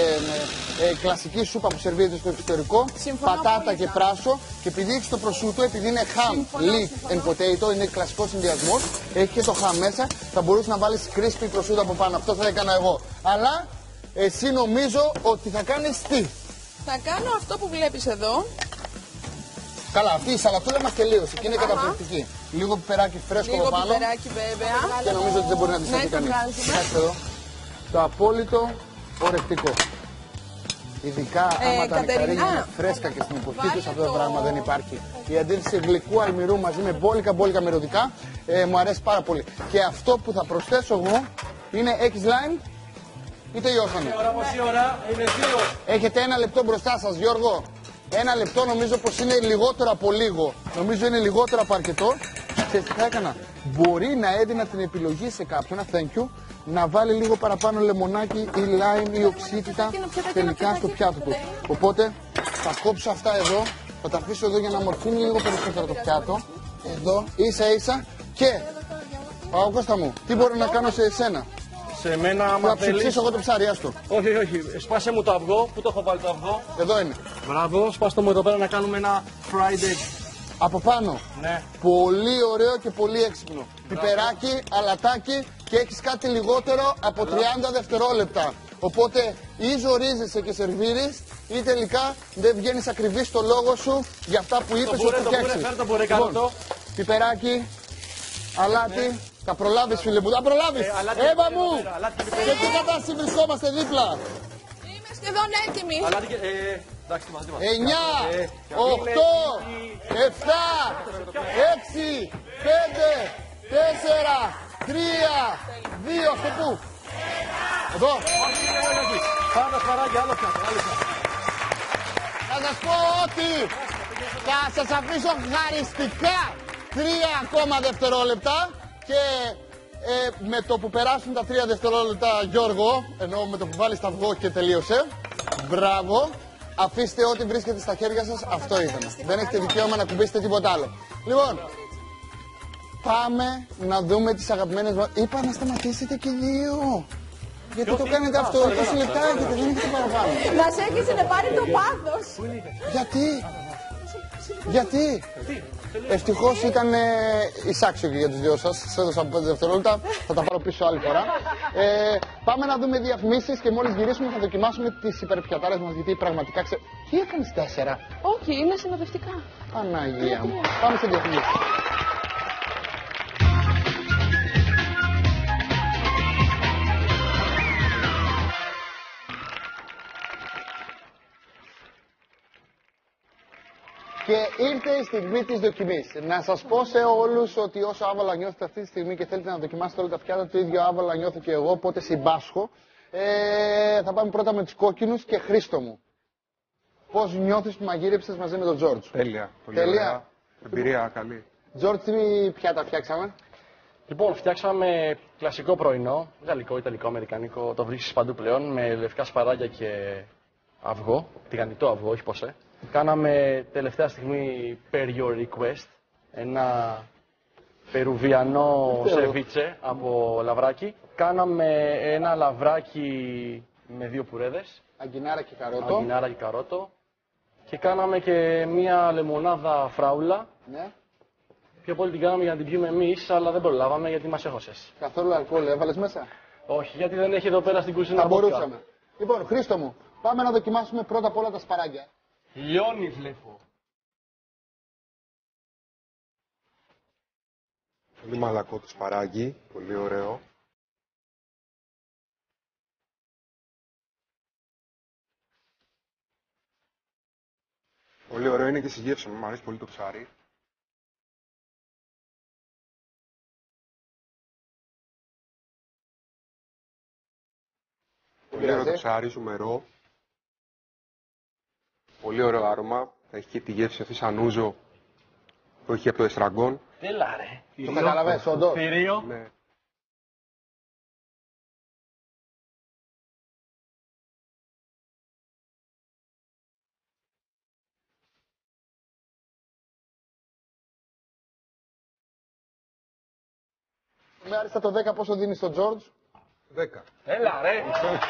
ε, ε, κλασική σούπα που σερβίρεται στο εξωτερικό. Συμφωνώ πατάτα πολύ. και πράσο. Και επειδή έχει το προσούτο, επειδή είναι ham, leek and potato, είναι κλασικό συνδυασμό, έχει και το ham μέσα, θα μπορούσε να βάλει crispy προσούτο από πάνω. Αυτό θα έκανα εγώ. Αλλά εσύ νομίζω ότι θα κάνει τι. Θα κάνω αυτό που βλέπεις εδώ. Καλά, αυτή η σαλατούλα μας τελείωσε και είναι καταπληκτική. Λίγο πιπεράκι φρέσκο Λίγο από πάνω. πιπεράκι βέβαια. Και νομίζω ότι δεν μπορεί να τη Ναι, φέρει το κανείς. βγάζουμε. Κοιτάξτε εδώ. Το απόλυτο ορεκτικό. Ειδικά Ε, άμα τα Κατερίνα, νεκταρίνια είναι φρέσκα και στην εποχή βάλε τους, αυτό το το- πράγμα δεν υπάρχει. Η αντίθεση γλυκού αλμυρού μαζί με μπόλικα μπόλικα μυρωδικά ε, μου αρέσει πάρα πολύ. Και αυτό που θα προσθέσω εγώ είναι έχεις lime ή τελειώσαμε. Ώρα πόση ώρα είναι δύο. Έχετε ένα λεπτό μπροστά σας, Γιώργο. Ένα λεπτό νομίζω πως είναι λιγότερο από λίγο. Νομίζω είναι λιγότερο από αρκετό. Ξέρεις τι θα έκανα. Μπορεί να έδινα την επιλογή σε κάποιον, ένα thank you, να βάλει λίγο παραπάνω λεμονάκι ή lime ή οξύτητα τελικά στο πιάτο του. Οπότε θα κόψω αυτά εδώ, θα τα αφήσω εδώ για να μορφύνει λίγο περισσότερο το πιάτο. Εδώ, ίσα ίσα. Και, Παπακώστα μου, τι μπορώ να κάνω σε εσένα. Σε μένα, Θα άμα θέλεις. ψηφίσω εγώ το ψάρι, άστο. Όχι, όχι, όχι. Σπάσε μου το αυγό. Πού το έχω βάλει το αυγό. Εδώ είναι. Μπράβο, σπάστε μου εδώ πέρα να κάνουμε ένα fried egg. Από πάνω. Ναι. Πολύ ωραίο και πολύ έξυπνο. Πιπεράκι, αλατάκι και έχεις κάτι λιγότερο από τριάντα δευτερόλεπτα. Οπότε ή ζορίζεσαι και σερβίρεις ή τελικά δεν βγαίνεις ακριβής στο λόγο σου για αυτά που είπες μπουρέ, ότι το φτιάξεις. μπουρέ, φέρ' το μπουρέ, κάτω το. πιπεράκι, αλάτι, θα προλάβεις φίλε μου, θα προλάβεις. Ε, αλάτι Εύα και μου, εδώ πέρα, αλάτι και πιπεράκι. σε τι κατάσταση βρισκόμαστε δίπλα. Είμαι σχεδόν έτοιμη. Αλλά τι. Ε, εντάξει, τι μας, εννιά, Ε, οκτώ, επτά, έξι, πέντε, τέσσερα, τρία, δύο, αυτό πού. Εδώ. Πάμε τα σπαράγια, άλλο πιάτο, άλλο πιάτο. Θα σας πω ότι θα σας αφήσω χαριστικά τρία ακόμα δευτερόλεπτα και ε, με το που περάσουν τα τρία δευτερόλεπτα, Γιώργο, ενώ με το που βάλεις τα αυγό και τελείωσε, μπράβο, αφήστε ό,τι βρίσκεται στα χέρια σας, αυτό ήταν. Δεν έχετε δικαίωμα να κουμπίσετε τίποτα άλλο. Λοιπόν, πάμε να δούμε τις αγαπημένες μας. Είπα να σταματήσετε και δύο. Γιατί το κάνετε αυτό, είκοσι λεπτά έχετε, δεν έχετε παραπάνω. Να σε έχεις πάρει το πάθος. Γιατί, γιατί. Ευτυχώς ήταν ε, εισάξιο για τους δυο σας. Σας έδωσα από πέντε δευτερόλεπτα. Θα τα πάρω πίσω άλλη φορά. Ε, πάμε να δούμε διαφημίσεις και μόλις γυρίσουμε θα δοκιμάσουμε τις υπερπιατάρες μας. Γιατί πραγματικά ξέρω. Τι έκανες τέσσερα. Όχι, είναι συνοδευτικά. Παναγία μου. Πάμε σε διαφημίσεις. Και ήρθε η στιγμή της δοκιμής. Να σας πω σε όλους ότι όσο άβολα νιώθετε αυτή τη στιγμή και θέλετε να δοκιμάσετε όλα τα πιάτα, το ίδιο άβολα νιώθω και εγώ, οπότε συμπάσχω. Ε, θα πάμε πρώτα με τους κόκκινους και Χρήστο μου. Πώς νιώθεις που μαγείρεψες μαζί με τον Τζόρτζ. Τέλεια. Πολύ Τέλεια. ωραία. Εμπειρία καλή. Τζόρτζ, τι πιάτα φτιάξαμε. Λοιπόν, φτιάξαμε κλασικό πρωινό, γαλλικό, ιταλικό, αμερικανικό, το βρίσκεις παντού πλέον, με λευκά σπαράγγια και αυγό, τηγανιτό αυγό, όχι ποσέ. Κάναμε τελευταία στιγμή per your request, ένα περουβιανό σεβίτσε από λαβράκι. Κάναμε ένα λαβράκι με δύο πουρέδες. Αγκινάρα και καρότο. Αγκινάρα και καρότο. Και κάναμε και μία λεμονάδα φράουλα. Ναι. Πιο πολύ την κάναμε για να την πιούμε εμείς, αλλά δεν προλάβαμε γιατί μας έχωσες. Καθόλου αλκοόλ έβαλες μέσα? Όχι, γιατί δεν έχει εδώ πέρα στην κουζίνα. Θα μπορούσαμε. Λοιπόν, Χρήστο μου, πάμε να δοκιμάσουμε πρώτα απ' όλα τα σπαράγγια. Λιώνει, βλέπω. Πολύ μαλακό το σπαράγγι, πολύ ωραίο. Πολύ ωραίο είναι και συγγεύσιμο, μου αρέσει πολύ το ψάρι. Πολύ ωραίο το ψάρι, ζουμερό. Πολύ ωραίο άρωμα. Θα έχει και τη γεύση αυτή σαν ούζο που έχει από το εστραγκόν. Έλα ρε. Το καταλαβαίνεις, όντως? Θηρίο. Ναι. Με άριστα το δέκα πόσο δίνεις στον Τζόρτζ? δέκα. Έλα ρε.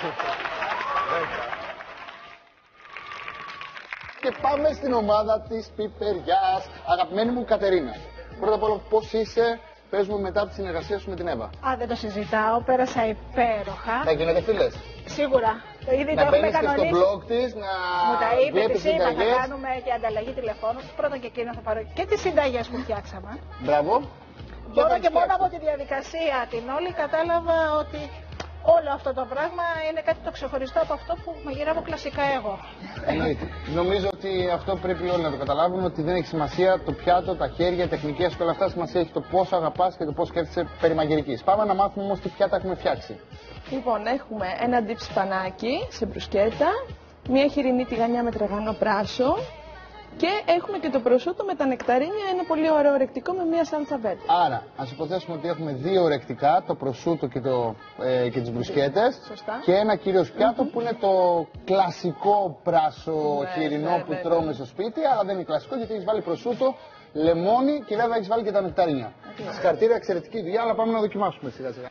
Και πάμε στην ομάδα της πιπεριάς. Αγαπημένη μου Κατερίνα, πρώτα απ' όλα πώς είσαι, πες μου μετά τη συνεργασία σου με την Εύα. Α, δεν το συζητάω, πέρασα υπέροχα. Θα γίνετε φίλες? Σίγουρα. Το ήδη Να το έχουμε μπαίνεις και στο κανονίσει. blog της, να Μου τα είπε, βλέπεις της είπα, θα συνταγές. κάνουμε και ανταλλαγή τηλεφώνου. Πρώτον και εκείνο θα πάρω και τις συνταγές που φτιάξαμε. Μπράβο. Τώρα θα και μόνο φτιάξω. από τη διαδικασία την όλη κατάλαβα ότι όλο αυτό το πράγμα είναι κάτι το ξεχωριστό από αυτό που μαγειρεύω κλασικά εγώ. Εννοείται. Νομίζω ότι αυτό πρέπει όλοι να το καταλάβουν, ότι δεν έχει σημασία το πιάτο, τα χέρια, τεχνικές και όλα αυτά. Σημασία έχει το πόσο αγαπάς και το πώς σκέφτεσαι περί μαγειρικής. Πάμε να μάθουμε όμως τι πιάτα έχουμε φτιάξει. Λοιπόν, έχουμε ένα ντυπ σπανάκι σε μπρουσκέτα, μια χοιρινή τηγανιά με τραγανό πράσο και έχουμε και το προσούτο με τα νεκταρίνια, ένα πολύ ωραίο ρεκτικό με μια σάλτσα βέρτε. Άρα, ας υποθέσουμε ότι έχουμε δύο ρεκτικά, το προσούτο και, το, ε, και τις μπρουσκέτες. Σωστά. Και ένα κυρίως πιάτο που είναι το κλασικό πράσο Ναι, χοιρινό ναι, που ναι, τρώμε ναι. στο σπίτι, αλλά δεν είναι κλασικό γιατί έχεις βάλει προσούτο, λεμόνι και βέβαια έχεις βάλει και τα νεκταρίνια. Συγχαρητήρια, εξαιρετική δουλειά, αλλά πάμε να δοκιμάσουμε σιγά σιγά.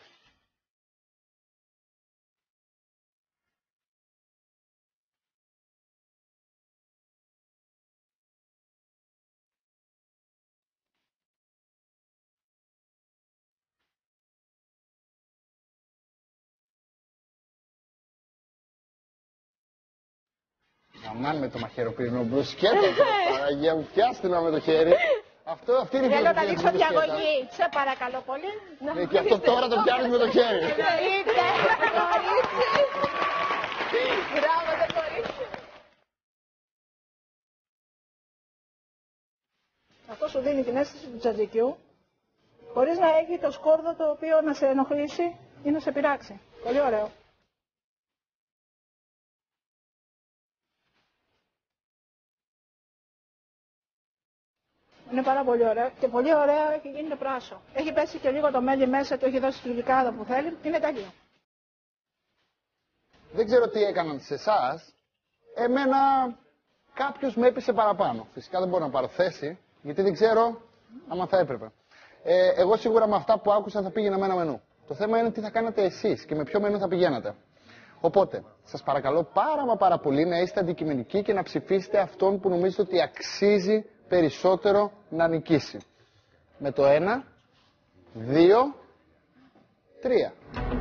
Αμάν με το μαχαιροπύρινο μπρουσκέτα, Παναγία μου, πιάστε να με το χέρι. Αυτό, αυτή είναι η Θέλω να φιλοσοφία της δείξω μπρουσκέτας. διαγωγή. Σε παρακαλώ πολύ. Ναι, και αυτό τώρα το πιάνεις με το χέρι. Εννοείται. Μπράβο, δεν μπορεί. Αυτό σου δίνει την αίσθηση του τζατζικιού, χωρίς να έχει το σκόρδο το οποίο να σε ενοχλήσει ή να σε πειράξει. Πολύ ωραίο. Είναι πάρα πολύ ωραίο και πολύ ωραίο έχει γίνει το πράσο. Έχει πέσει και λίγο το μέλι μέσα, το έχει δώσει τη γλυκάδα που θέλει. Είναι τέλειο. Δεν ξέρω τι έκαναν σε εσάς. Εμένα κάποιος με έπεισε παραπάνω. Φυσικά δεν μπορώ να πάρω θέση, γιατί δεν ξέρω άμα θα έπρεπε. Ε, εγώ σίγουρα με αυτά που άκουσα θα πήγαινα με ένα μενού. Το θέμα είναι τι θα κάνατε εσείς και με ποιο μενού θα πηγαίνατε. Οπότε, σας παρακαλώ πάρα μα πάρα πολύ να είστε αντικειμενικοί και να ψηφίσετε αυτόν που νομίζετε ότι αξίζει περισσότερο να νικήσει. Με το ένα, δύο, τρία.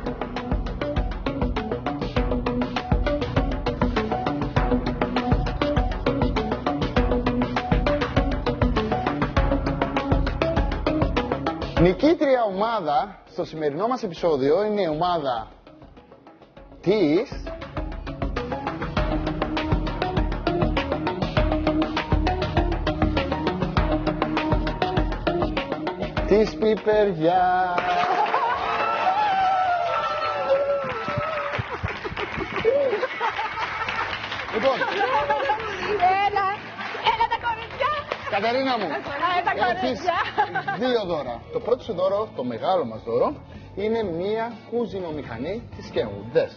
Νικήτρια ομάδα στο σημερινό μας επεισόδιο είναι η ομάδα της της πιπεριάς. Λοιπόν, Έλα, έλα τα κοριτσιά. Κατερίνα μου, τα έχεις δύο δώρα. Το πρώτο σου δώρο, το μεγάλο μας δώρο, είναι μία κουζινομηχανή της Kenwood. Δες.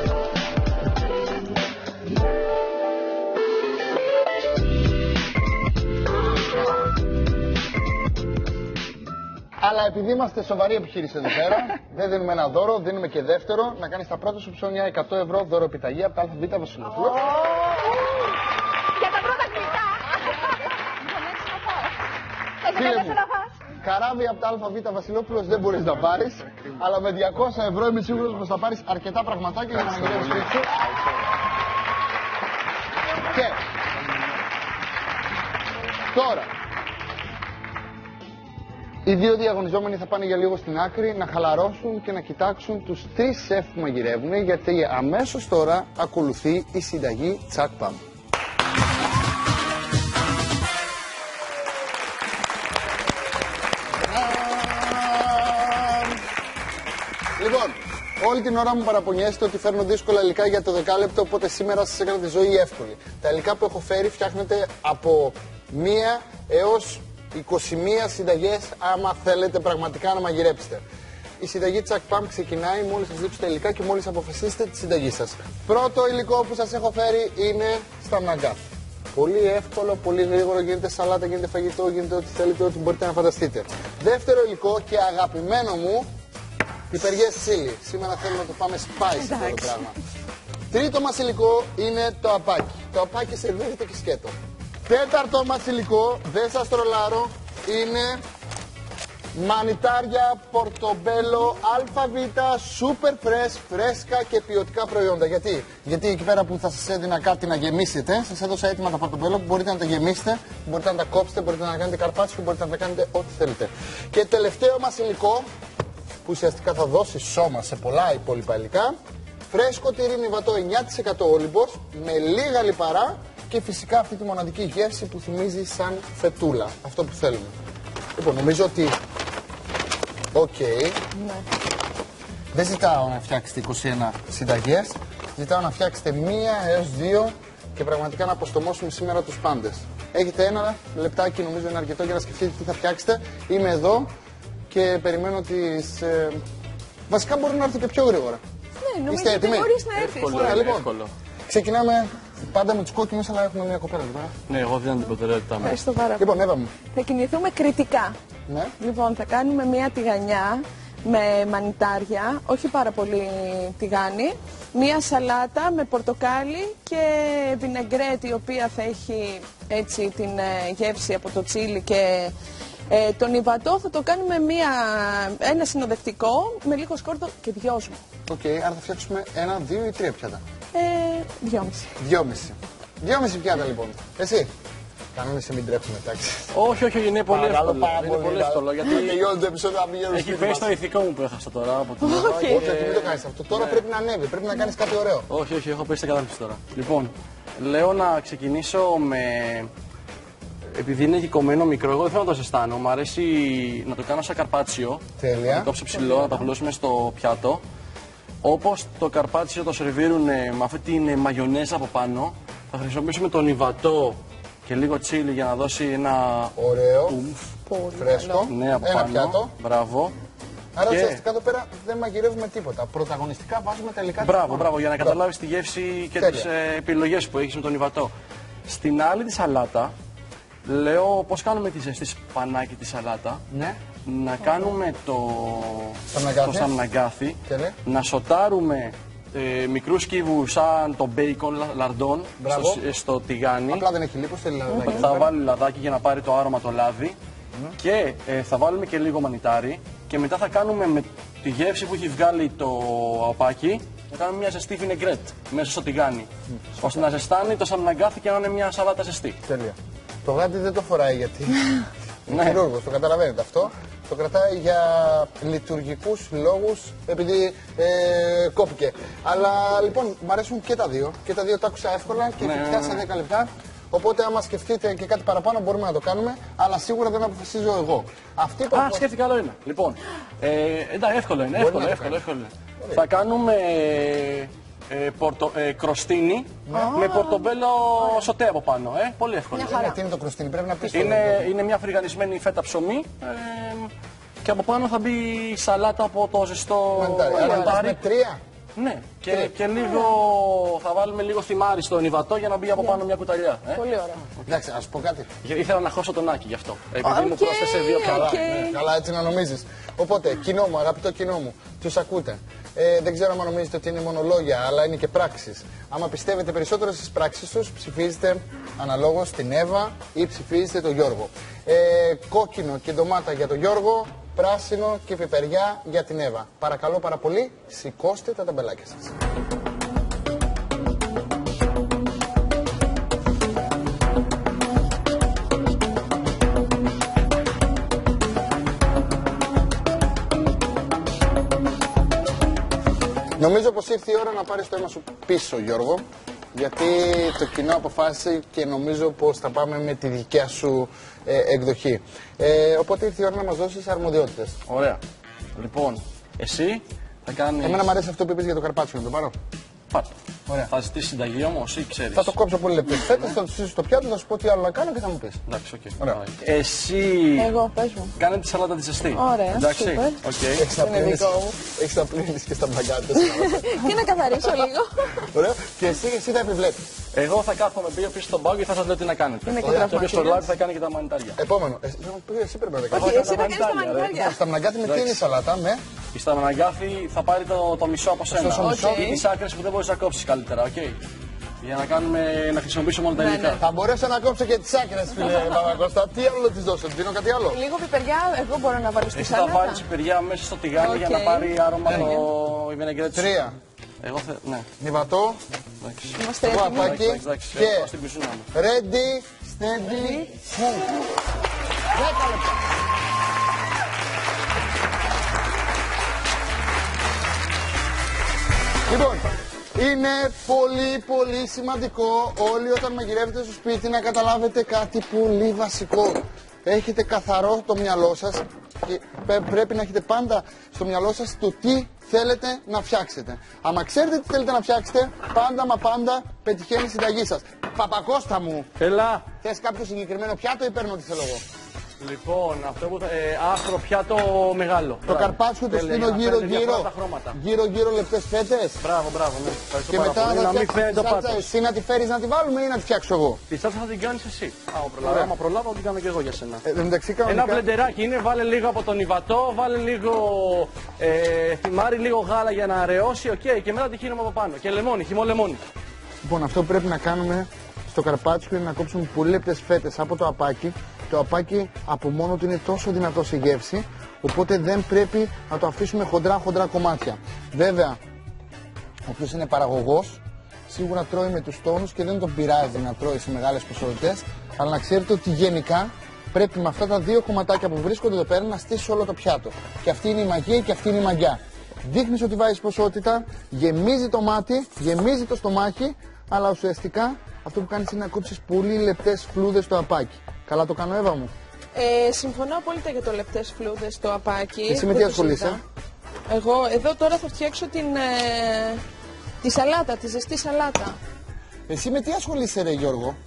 Αλλά επειδή είμαστε σοβαρή επιχείρηση εδώ πέρα, δεν δίνουμε ένα δώρο, δίνουμε και δεύτερο. Να κάνεις τα πρώτα σου ψώνια εκατό ευρώ δώρο επιταγή από τα ΑΒ Βασιλοπούλου. Για τα πρώτα κλικά. Φίλε μου, καράβι από τα ΑΒ Βασιλόπουλος δεν μπορείς να πάρεις, αλλά με διακόσια ευρώ είμαι σίγουρος πως θα πάρεις αρκετά πραγματάκια για να μαγειρεύεις σπίτι σου. Και τώρα, οι δύο διαγωνιζόμενοι θα πάνε για λίγο στην άκρη να χαλαρώσουν και να κοιτάξουν τους τρεις σεφ που μαγειρεύουν, γιατί αμέσως τώρα ακολουθεί η συνταγή Τσακ Παμ. Λοιπόν, όλη την ώρα μου παραπονιέστε ότι φέρνω δύσκολα υλικά για το δεκάλεπτο, οπότε σήμερα σας έκανα τη ζωή εύκολη. Τα υλικά που έχω φέρει φτιάχνετε από μία έως είκοσι μία συνταγές, άμα θέλετε πραγματικά να μαγειρέψετε. Η συνταγή Τσακ Παμ ξεκινάει μόλις σας δείξω τα υλικά και μόλις αποφασίσετε τη συνταγή σας. Πρώτο υλικό που σας έχω φέρει είναι σταμναγκάθι. Πολύ εύκολο, πολύ γρήγορο, γίνεται σαλάτα, γίνεται φαγητό, γίνεται ό,τι θέλετε, ό,τι μπορείτε να φανταστείτε. Δεύτερο υλικό και αγαπημένο μου, πιπεριές τσίλι. Σήμερα θέλω να το πάμε spicy αυτό το πράγμα. Τρίτο μας υλικό είναι το απάκι. Το απάκι σερβίρεται και σκέτο. Τέταρτο μας υλικό, δεν σας τρολάρω, είναι μανιτάρια πορτομπέλο ΑΒ, super fresh, φρέσκα και ποιοτικά προϊόντα. Γιατί? Γιατί εκεί πέρα που θα σας έδινα κάτι να γεμίσετε, σας έδωσα έτοιμα τα πορτομπέλο που μπορείτε να τα γεμίσετε, μπορείτε να τα κόψετε, μπορείτε να κάνετε καρπάτσιο, μπορείτε να τα κάνετε ό,τι θέλετε. Και τελευταίο μας υλικό, που ουσιαστικά θα δώσει σώμα σε πολλά υπόλοιπα υλικά, φρέσκο τυρί νιβατό εννιά τοις εκατό όλυμπος, με λίγα λιπαρά και φυσικά αυτή τη μοναδική γεύση που θυμίζει σαν φετούλα. Αυτό που θέλουμε. Λοιπόν, νομίζω ότι... Οκ. Okay. Ναι. Δεν ζητάω να φτιάξετε είκοσι ένα συνταγές, ζητάω να φτιάξετε μία έως δύο και πραγματικά να αποστομώσουμε σήμερα τους πάντες. Έχετε ένα λεπτάκι, νομίζω είναι αρκετό για να σκεφτείτε τι θα φτιάξετε. Είμαι εδώ και περιμένω τις... Ε... Βασικά μπορεί να έρθει και πιο γρήγορα. Ναι, νομίζω Είστε έτοιμοι? Μπορείς να έρθεις. Εύκολο, λοιπόν, εύκολο. Ξεκινάμε πάντα με τους κόκκινους, αλλά έχουμε μια κοπέλα εδώ. Ναι, εγώ δίνω την προτεραιότητά μου. Ευχαριστώ πάρα πολύ. Λοιπόν, Εύα μου. Θα κινηθούμε κριτικά. Ναι. Λοιπόν, θα κάνουμε μια τηγανιά με μανιτάρια, όχι πάρα πολύ τηγάνι. Μια σαλάτα με πορτοκάλι και βινεγκρέτη, η οποία θα έχει έτσι την γεύση από το τσίλι και ε, τον υβατό. Θα το κάνουμε μια, ένα συνοδευτικό με λίγο σκόρδο και δυόσμο. Οκ, okay, άρα θα φτιάξουμε ένα, δύο ή τρία πιάτα. Ε, δυόμιση. Δυόμιση. Δυόμιση πιάτα λοιπόν. Εσύ. Κανόνισε μην τρέψουμε τάξη. Όχι, όχι, είναι πολύ Παρακαλώ, εύκολο. πάρα Είναι πολύ πολύ εύκολο. Γιατί τελειώνει το επεισόδιο να πηγαίνω έχει πέσει το ηθικό μου που έχασα τώρα από την Ελλάδα. Όχι, όχι, μην το κάνεις αυτό. Τώρα πρέπει να ανέβει, πρέπει να κάνεις κάτι ωραίο. Όχι, όχι, έχω πέσει στην κατάρτιση τώρα. Λοιπόν, λέω να ξεκινήσω με. Επειδή είναι κομμένο μικρό, εγώ δεν θέλω να το ζεστάνω. Μου αρέσει να το κάνω σαν καρπάτσιο. Τέλεια. Να το κόψω ψηλό, να το απλώσουμε στο πιάτο. Όπως το καρπάτσιο το σερβίρουν με αυτή την μαγιονέζα από πάνω, θα χρησιμοποιήσουμε τον υβατό και λίγο τσίλι για να δώσει ένα ωραίο, ουμφ, φρέσκο, ναι, από ένα πάνω. Πιάτο. Μπράβο. Άρα και... ουσιαστικά εδώ πέρα δεν μαγειρεύουμε τίποτα. Πρωταγωνιστικά βάζουμε τα υλικά. Μπράβο, μπράβο, για να καταλάβεις τη γεύση και τις ε, επιλογές που έχεις με τον υβατό. Στην άλλη τη σαλάτα, λέω πώς κάνουμε τη ζεστή σπανάκι τη σαλάτα. Ναι. Να κάνουμε το, το σαμναγκάθι, να σοτάρουμε ε, μικρούς κύβους σαν το μπέικον λαρντών στο, στο τηγάνι. Απλά δεν έχει λίπος, θέλει λαδάκι. Θα βάλει λαδάκι για να πάρει το άρωμα το λάδι mm. και ε, θα βάλουμε και λίγο μανιτάρι και μετά θα κάνουμε με τη γεύση που έχει βγάλει το απάκι, θα κάνουμε μια ζεστή βινεγκρέτ μέσα στο τηγάνι, mm. ώστε να ζεστάνει το σαμναγκάθι και να είναι μια σαλάτα ζεστή. Τέλεια. Το γάντι δεν το φοράει γιατί είναι χειρούργος, το καταλαβαίνετε αυτό. Το κρατάει για λειτουργικούς λόγους, επειδή ε, κόπηκε. Αλλά λοιπόν, μου αρέσουν και τα δύο. Και τα δύο τα άκουσα εύκολα και ναι, φτιάσα δέκα λεπτά. Οπότε, άμα σκεφτείτε και κάτι παραπάνω, μπορούμε να το κάνουμε. Αλλά σίγουρα δεν αποφασίζω εγώ. Αυτή Α, που... σκέφτηκα άλλο είναι. Λοιπόν, ε, εντάξει, εύκολο είναι. Εύκολο, εύκολο, εύκολο. Θα κάνουμε ε, πορτο, ε, κροστίνι oh. με πορτομπέλο σοτέ από πάνω. Ε. Πολύ εύκολο. Ε, τι είναι το κροστίνι, πρέπει να πεις το είναι, είναι μια φρυγανισμένη φέτα ψωμί ε, και από πάνω θα μπει σαλάτα από το ζεστό μαντάρι. Με τρία. Ναι, και, και λίγο θα βάλουμε λίγο θυμάρι στον υδατό για να μπει από πάνω μια κουταλιά. Ε. Πολύ ωραία. Εντάξει, ας πω κάτι. Ήθελα να χώσω τον Άκη γι' αυτό. Επειδή okay, μου πρόσθεσε δύο καλά. Okay. Ναι, καλά, έτσι να νομίζεις. Οπότε, κοινό μου, αγαπητό κοινό μου, τους ακούτε. Ε, δεν ξέρω αν νομίζετε ότι είναι μόνο λόγια, αλλά είναι και πράξεις. Άμα πιστεύετε περισσότερο στις πράξεις τους, ψηφίζετε αναλόγως την Εύα ή ψηφίζετε τον Γιώργο. Ε, κόκκινο και ντομάτα για τον Γιώργο. Πράσινο και πιπεριά για την Εύα. Παρακαλώ πάρα πολύ, σηκώστε τα ταμπελάκια σας. Νομίζω πως ήρθε η ώρα να πάρεις το αίμα σου πίσω, Γιώργο, γιατί το κοινό αποφάσισε και νομίζω πως θα πάμε με τη δικιά σου ε, εκδοχή. Ε, οπότε ήρθε η ώρα να μας δώσεις αρμοδιότητες. Ωραία. Λοιπόν, εσύ θα κάνεις... Εμένα μου αρέσει αυτό που είπες για το καρπάτσιο, να το πάρω. Πάρ' το. Ωραία. Θα ζητήσεις συνταγή όμως ή ξέρεις? Θα το κόψω πολύ λεπτές φέτες, θα το ψήσω στο πιάτο, θα σου πω τι άλλο να κάνω και θα μου πεις. Εντάξει, οκ. Okay. Ωραία. Εσύ... Εγώ, πες μου. Κάνε τη σαλάτα τη ζεστή. Ωραία, εντάξει. Okay. Έχεις να πλύνεις, έχεις να πλύνεις και στα μπαγκάτες. Και να καθαρίσω λίγο. Ωραία. Και εσύ, εσύ θα επιβλέπεις. Εγώ θα κάθομαι πίσω πίσω στον πάγκο και θα σας λέω τι να κάνετε. Και όποιος το λάβει θα κάνει και τα μανιτάρια. Επόμενο. Εσύ πρέπει να τα κάνεις. Εσύ θα κάνεις τα μανιτάρια. Στα μαναγκάθι με τι είναι η σαλάτα, με. Η στα μαναγκάθι θα πάρει το, το μισό από σένα. Ή τις άκρες που δεν μπορείς να κόψεις καλύτερα, οκ. Για να, κάνουμε, να χρησιμοποιήσουμε όλα τα υλικά. Θα μπορέσω να κόψω και τις άκρες, φίλε Παπακώστα. Τι άλλο να τις δώσω, δίνω κάτι άλλο? Λίγο πιπεριά, εγώ μπορώ να βάλω στη σαλάτα. Θα βάλεις πιπεριά μέσα στο τηγάνι okay. για να πάρει άρωμα το βινεγκρέτ σου. Τρία. Εγώ θε... ναι. Νιβατό. Είμαστε έτοιμοι. Και ready, steady, move. Δέκα λεπτά. Λοιπόν, είναι πολύ πολύ σημαντικό όλοι όταν μαγειρεύετε στο σπίτι να καταλάβετε κάτι πολύ βασικό. Έχετε καθαρό το μυαλό σας και πρέπει να έχετε πάντα στο μυαλό σας το τι θέλετε να φτιάξετε. Άμα ξέρετε τι θέλετε να φτιάξετε, πάντα μα πάντα πετυχαίνει η συνταγή σας. Παπακώστα μου, έλα. Θες κάποιο συγκεκριμένο πιάτο ή παίρνω τι θέλω εγώ? Λοιπόν, αυτό που θα... Ε, άστρο πιάτο μεγάλο. Το καρπάτσιο το στείλω γύρω γύρω. Γύρω γύρω λεπτές φέτες. Μπράβο, μπράβο, ναι. Και μετά να φτιάξεις τη σάλτσα εσύ να τη φέρεις να τη βάλουμε ή να τη φτιάξω εγώ? Τη σάλτσα θα την κάνεις εσύ. Άμα προλάβω, άμα προλάβω την κάνω και εγώ για σένα. Ε, εντάξει, κανονικά... Ένα μπλεντεράκι είναι, βάλε λίγο από τον υβατό, βάλε λίγο ε, θυμάρι, λίγο γάλα για να αραιώσει, οκ, okay, και μετά τη χύνουμε από πάνω. Και λεμόνι, χυμό λεμόνι. Λοιπόν, αυτό που πρέπει να κάνουμε στο καρπάτσιο είναι να κόψουμε πολύ λεπτές φέτες από το απάκι. Το απάκι από μόνο του είναι τόσο δυνατό σε γεύση, οπότε δεν πρέπει να το αφήσουμε χοντρά χοντρά κομμάτια. Βέβαια, όποιος είναι παραγωγός, σίγουρα τρώει με τους τόνους και δεν τον πειράζει να τρώει σε μεγάλες ποσότητες, αλλά να ξέρετε ότι γενικά πρέπει με αυτά τα δύο κομματάκια που βρίσκονται εδώ πέρα να στήσεις όλο το πιάτο. Και αυτή είναι η μαγεία και αυτή είναι η μαγιά. Δείχνεις ότι βάζεις ποσότητα, γεμίζει το μάτι, γεμίζει το στομάχι, αλλά ουσιαστικά αυτό που κάνεις είναι να κόψεις πολύ λεπτές φλούδες στο απάκι. Καλά το κάνω, Εύα μου? Ε, συμφωνώ απόλυτα για το λεπτές φλούδες στο απάκι. Εσύ με τι ασχολείσαι? Εγώ εδώ τώρα θα φτιάξω την, ε, τη σαλάτα, τη ζεστή σαλάτα. Εσύ με τι ασχολείσαι, ρε Γιώργο?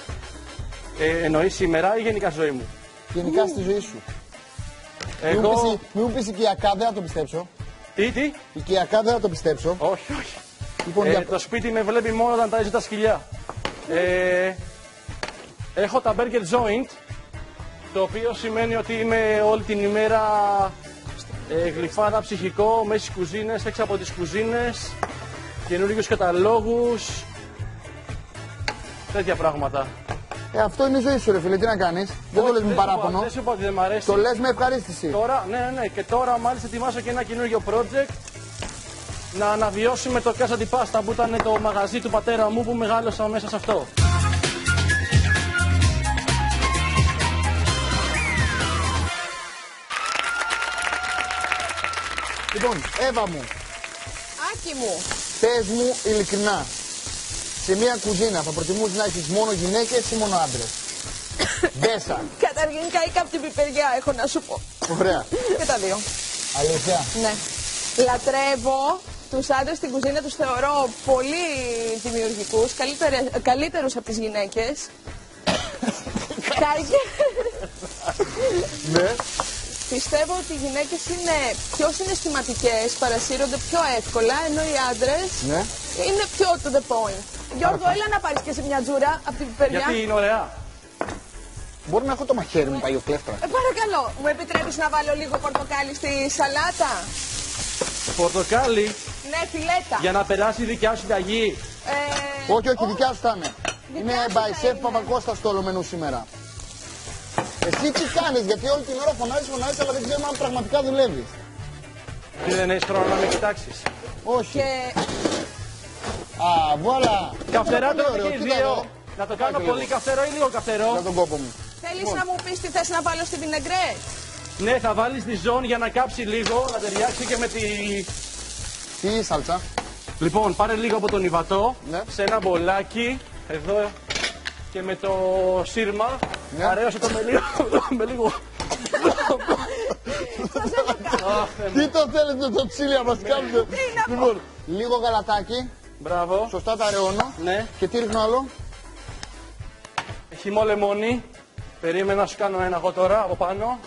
Ε, εννοείς σήμερα ή γενικά στη ζωή μου? Γενικά mm. στη ζωή σου. Εγώ... Μην μου πεις οικιακά, δεν θα το πιστέψω. Τι, τι? Οικιακά δεν θα το πιστέψω. Όχι, όχι. Λοιπόν, ε, για... Το σπίτι με βλέπει μόνο όταν ταΐζει τα σκυλιά. Ε, έχω τα burger joint, το οποίο σημαίνει ότι είμαι όλη την ημέρα ε, γλυφάδα ψυχικό, μέσα στις κουζίνες, έξω από τις κουζίνες, καινούργιους καταλόγους, τέτοια πράγματα. Ε, αυτό είναι η ζωή σου, ρε φίλε, τι να κάνεις? Δεν το λες με παράπονο. Δεν σου είπα ότι δεν μ' αρέσει. Το λες με ευχαρίστηση. Τώρα, ναι, ναι, και τώρα μάλιστα ετοιμάσω και ένα καινούργιο project. Να αναβιώσουμε το Casa di Pasta που ήταν το μαγαζί του πατέρα μου που μεγάλωσα μέσα σε αυτό. Λοιπόν, Εύα μου, Άκη μου, πες μου ειλικρινά, σε μια κουζίνα θα προτιμούς να έχεις μόνο γυναίκες ή μόνο άντρες? Μπέσα. Καταρχήν καήκα από την πιπεριά, έχω να σου πω. Ωραία. Και τα δύο. Αλήθεια? Ναι. Λατρεύω Τους άντρες στην κουζίνα τους θεωρώ πολύ δημιουργικούς, καλύτερους από τις γυναίκες. Ναι. Πιστεύω ότι οι γυναίκες είναι πιο συναισθηματικές, παρασύρονται πιο εύκολα, ενώ οι άντρες Ναι. είναι πιο to the point. Γιώργο, έλα να πάρεις και σε μια τζούρα από την παιδιά. Γιατί είναι ωραία. Μπορεί να έχω το μαχαίρι μου, παγιοκλέφτρα. Ε, παρακαλώ, μου επιτρέπεις να βάλω λίγο πορτοκάλι στη σαλάτα? Πορτοκάλι Ναι, φιλέτα. για να περάσει η δικιά σου ταγή. Ε, Όχι, όχι, δικιά σου θα είναι. Είναι σου θα by chef είναι. Παπακώστα στο όλο μενού σήμερα. Εσύ τι κάνεις, γιατί όλη την ώρα φωνάζεις, φωνάζεις, αλλά δεν ξέρουμε αν πραγματικά δουλεύεις. Τι δεν έχεις χρόνο να με κοιτάξεις. Όχι. και Α, βόλα. Καυτερά Πολύ τώρα ωραίο, και οι κοίτα δύο. εδώ. Να το κάνω Κάτσε πολύ λίγο. καυτερό ή λίγο καυτερό. Για τον κόπο μου. θέλεις να μου πεις τι θες να βάλω στη βινεγκρέ? Ναι, θα βάλεις τη ζώνη για να κάψει λίγο, να ταιριάξει και με τη... Τι σάλτσα. Λοιπόν, πάρε λίγο από τον υβατό, Ναι. σε ένα μπολάκι, εδώ και με το σύρμα. Ναι. Αρέωσε το με λίγο... με λίγο... Αχ, Θεέ μου. Τι το θέλετε το τσίλι να μας κάνετε. Λοιπόν, λίγο γαλατάκι. Μπράβο. Σωστά τα ρεώνω. Ναι. Και τι ρίχνω άλλο. Χυμό λεμόνι. Περίμενα να σου κάνω ένα εγώ τώρα από πάνω.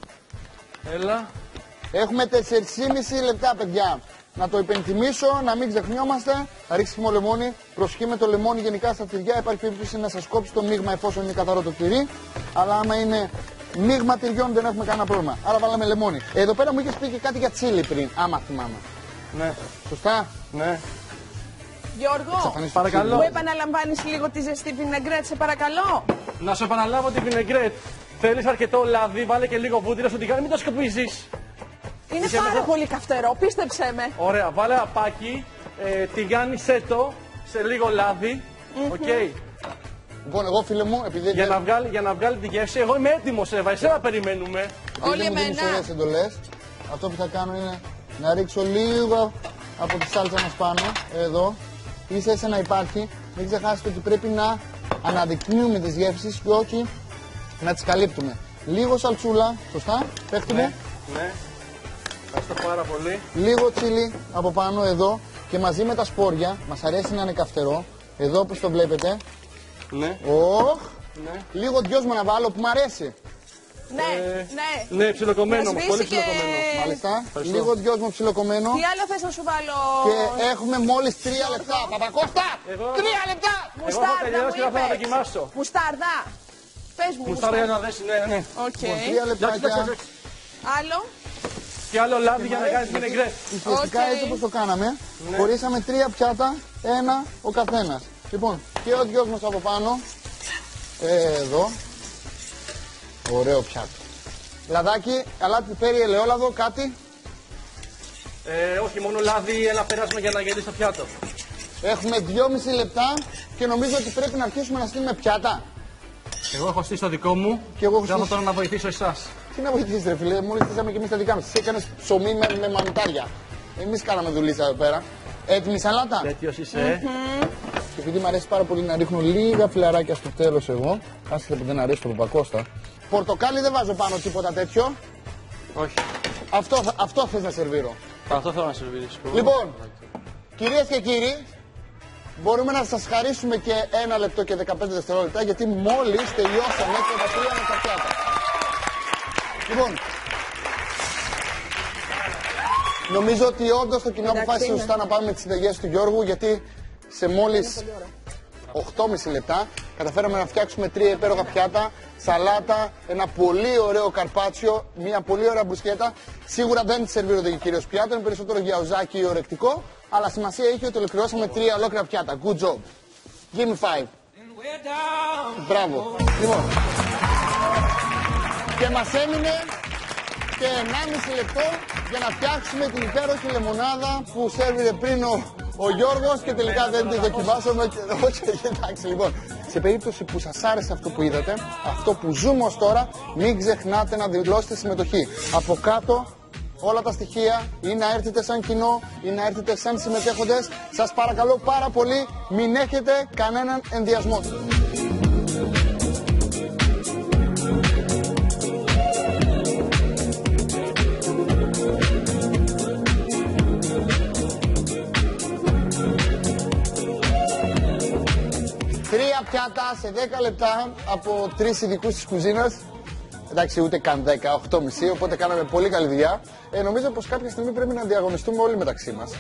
Έλα. Έχουμε τέσσερα και μισό λεπτά, παιδιά. Να το υπενθυμίσω, να μην ξεχνιόμαστε. Θα ρίξει χυμό λεμόνι. Προσοχή με το λεμόνι γενικά στα τυριά. Υπάρχει περίπτωση να σας κόψει το μείγμα εφόσον είναι καθαρό το τυρί. Αλλά άμα είναι μείγμα τυριών δεν έχουμε κανένα πρόβλημα. Άρα βάλαμε λεμόνι. Εδώ πέρα μου είχες πει και κάτι για τσίλι πριν, άμα θυμάμαι. Ναι, Σωστά. ναι. Γιώργο, Εξαφανίστηκε Παρακαλώ. μου επαναλαμβάνεις λίγο τη ζεστή βινεγκρέτ, σε παρακαλώ. Να σου επαναλάβω τη βινεγκρέτ. Θέλεις αρκετό λάδι, βάλε και λίγο βούτυρο στο τηγάνι, μην το σκοπίζεις. Είναι Είσαι πάρα μέσα. πολύ καυτερό, πίστεψέ με. Ωραία, βάλε απάκι, ε, τηγάνι σέτο σε λίγο λάδι. Οκ. Λοιπόν, εγώ φίλε μου, επειδή Για, δεν να βγάλει, για να βγάλει τη γεύση, εγώ είμαι έτοιμος, Εύα. Εσένα περιμένουμε. επειδή Όλοι δεν μου δίνεις εμένα. ωραίες εντολές, αυτό που θα κάνω είναι να ρίξω λίγο από τη σάλτσα μας πάνω, εδώ. Ίσα ίσα να υπάρχει. Μην ξεχάσετε ότι πρέπει να αναδεικνύουμε τις γεύσεις και όχι να τις καλύπτουμε. Λίγο σαλτσούλα, σωστά, παίχτε μου. Ναι. Ευχαριστώ πάρα πολύ. Λίγο τσίλι από πάνω εδώ και μαζί με τα σπόρια. Μας αρέσει να είναι καυτερό. Εδώ όπως το βλέπετε. Ναι. Οχ, Ναι. λίγο δυόσμο να βάλω που μου αρέσει. Ναι, Ε, ναι. Ναι, ψιλοκομμένο Να όμως, σβήσει πολύ και- ψιλοκομμένο. Μάλιστα. Ευχαριστώ. Λίγο δυόσμο ψιλοκομμένο. Τι άλλο θες να σου βάλω? Και έχουμε μόλις τρία λεπτά. Παπακώστα! Εγώ- Τρία λεπτά! Εγώ Μουστάρδα έχω τελειώσει και μου θα να είπες. δοκιμάσω. Μουστάρδα. Πες μου Μου στάρει μουστάρδα. να δέσει, ναι, ναι. Οκ. Λοιπόν, τρία Εντάξει, εντάξει, λεπτάκια. εντάξει. Άλλο. Και άλλο λάδι για να κάνεις βινεγκρέτ. Ουσιαστικά Οκ. έτσι όπως το κάναμε, Ναι. χωρίσαμε τρία πιάτα, ένα ο καθένας. Λοιπόν, και ο δυο μας από πάνω, εδώ, ωραίο πιάτο. Λαδάκι, αλάτι, πιπέρι, ελαιόλαδο, κάτι. Ε, όχι, μόνο λάδι, ένα πέρασμα για να γελίσει το πιάτο. Έχουμε δυόμιση λεπτά και νομίζω ότι πρέπει να αρχίσουμε να στείλουμε πιάτα. Εγώ έχω στήσει το δικό μου. Και εγώ έχω Θα στήσει- τώρα να βοηθήσω εσάς. Τι να βοηθήσεις ρε φίλε, μόλις στήσαμε και εμείς τα δικά μας. Εσύ έκανες ψωμί με, με μανιτάρια. Εμείς κάναμε δουλίτσα εδώ πέρα. Έτοιμη σαλάτα. Τέτοιος είσαι. Και επειδή μου αρέσει πάρα πολύ να ρίχνω λίγα φιλαράκια στο τέλος εγώ, άσχετα που δεν αρέσει το Παπακώστα. Πορτοκάλι δεν βάζω πάνω τίποτα τέτοιο. Όχι. Αυτό, θα- αυτό θες να σερβίρω. Αυτό θέλω να σερβίρεις. Λοιπόν, κυρίες και κύριοι, μπορούμε να σας χαρίσουμε και ένα λεπτό και δεκαπέντε δευτερόλεπτα, γιατί μόλις τελειώσαμε και τα τρία με τα πιάτα. Λοιπόν, νομίζω ότι όντως το κοινό Εντάξει, αποφάσισε είναι. σωστά να πάμε με τις συνταγές του Γιώργου, γιατί σε μόλις οκτώ και μισό λεπτά καταφέραμε να φτιάξουμε τρία υπέροχα πιάτα, σαλάτα, ένα πολύ ωραίο καρπάτσιο, μια πολύ ωραία μπουσκέτα. Σίγουρα δεν σερβίρονται και κυρίως πιάτα, είναι περισσότερο γιαουζάκι ή ορεκτικό, αλλά σημασία έχει ότι ολοκληρώσαμε τρία ολόκληρα πιάτα. Good job. Give me five. Μπράβο. Λοιπόν, και μας έμεινε και ενάμιση λεπτό για να φτιάξουμε την υπέροχη λεμονάδα που σέρβιρε πριν ο, ο Γιώργος και τελικά δεν τη δοκιμάσαμε. Και... Όχι, εντάξει, λοιπόν. Σε περίπτωση που σας άρεσε αυτό που είδατε, αυτό που ζούμε ως τώρα, μην ξεχνάτε να δηλώσετε συμμετοχή. Από κάτω όλα τα στοιχεία ή να έρθετε σαν κοινό ή να έρθετε σαν συμμετέχοντες. Σας παρακαλώ πάρα πολύ, μην έχετε κανέναν ενδιασμό. πιάτα σε δέκα λεπτά από τρεις ειδικούς της κουζίνας. Εντάξει, ούτε καν δέκα, οκτώ και μισή, οπότε κάναμε πολύ καλή δουλειά. Ε, νομίζω πως κάποια στιγμή πρέπει να διαγωνιστούμε όλοι μεταξύ μας.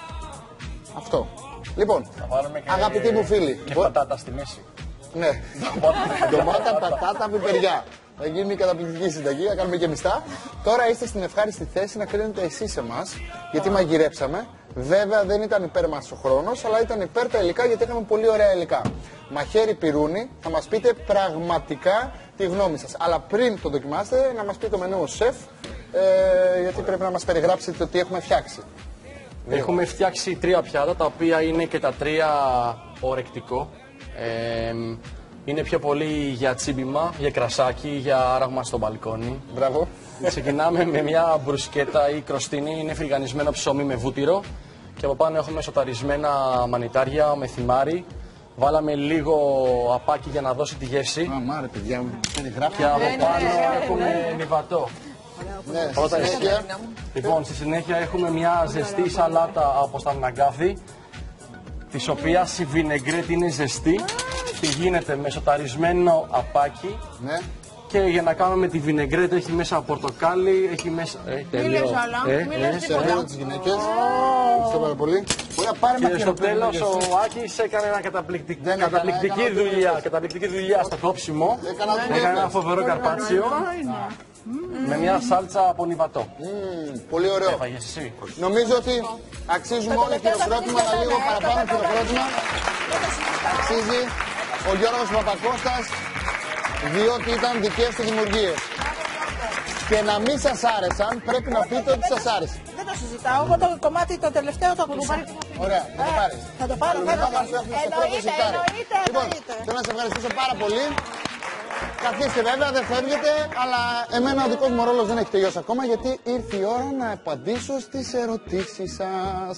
Αυτό. Λοιπόν, και αγαπητοί μου φίλοι. Και πατάτα στη μέση. Ναι, ντομάτα, πατάτα, πιπεριά. Θα γίνει η καταπληκτική συνταγή, θα κάνουμε και μιστά. Τώρα είστε στην ευχάριστη θέση να κρίνετε εσείς εμάς, γιατί μαγειρέψαμε. Βέβαια δεν ήταν υπέρ μας ο χρόνος, αλλά ήταν υπέρ τα υλικά, γιατί είχαμε πολύ ωραία υλικά. Μαχαίρι πυρούνι, θα μας πείτε πραγματικά τη γνώμη σας. Αλλά πριν το δοκιμάσετε, να μας πει το μενού ο σεφ, ε, γιατί πρέπει να μας περιγράψετε το τι έχουμε φτιάξει. Έχουμε φτιάξει τρία πιάτα, τα οποία είναι και τα τρία ορεκτικό. Ε, είναι πιο πολύ για τσίμπημα, για κρασάκι, για άραγμα στο μπαλκόνι. Μπράβο. Ξεκινάμε με μια μπρουσκέτα ή κροστίνη, είναι φρυγανισμένο ψωμί με βούτυρο. Και από πάνω έχουμε σοταρισμένα μανιτάρια με θυμάρι. Βάλαμε λίγο απάκι για να δώσει τη γεύση. Αμά, παιδιά μου, περιγράφει. Και από πάνω έχουμε νιβατό. Ναι, Πρώτα λοιπόν, στη συνέχεια έχουμε μια ζεστή σαλάτα από σταρναγκάθι, της οποίας η βινεγκρέτη είναι ζεστή και γίνεται με σοταρισμένο απάκι. Ναι. Και για να κάνουμε τη βινεγκρέτη έχει μέσα πορτοκάλι, έχει μέσα... Ε, τέλειο. Σε αυτό τις γυναίκες. Ευχαριστώ πάρα πολύ. Και στο τέλος ο Άκης έκανε ένα καταπληκτική, καταπληκτική δουλειά, καταπληκτική δουλειά στο κόψιμο. Έκανε ένα φοβερό καρπάτσιο. Με μια σάλτσα από νιβατό. Mm, πολύ ωραίο. Έφαγες εσύ. Νομίζω ότι αξίζουμε όλοι χειροκρότημα, αλλά λίγο παραπάνω χειροκρότημα. Αξίζει ο Γιώργος Παπακώστας, διότι ήταν δικές του δημιουργίες. Και να μην σας άρεσαν, πρέπει να πείτε ότι σας άρεσε. Δεν το συζητάω, εγώ το κομμάτι το τελευταίο το ακολουθώ. Ωραία, θα το πάρεις. Θα το πάρω, θα το πάρω. Εννοείται, εννοείται. Λοιπόν, θέλω να σας ευχαριστήσω πάρα πολύ. Καθίστε βέβαια, δεν φεύγετε, αλλά εμένα ο δικός μου ρόλος δεν έχει τελειώσει ακόμα, γιατί ήρθε η ώρα να απαντήσω στις ερωτήσεις σας.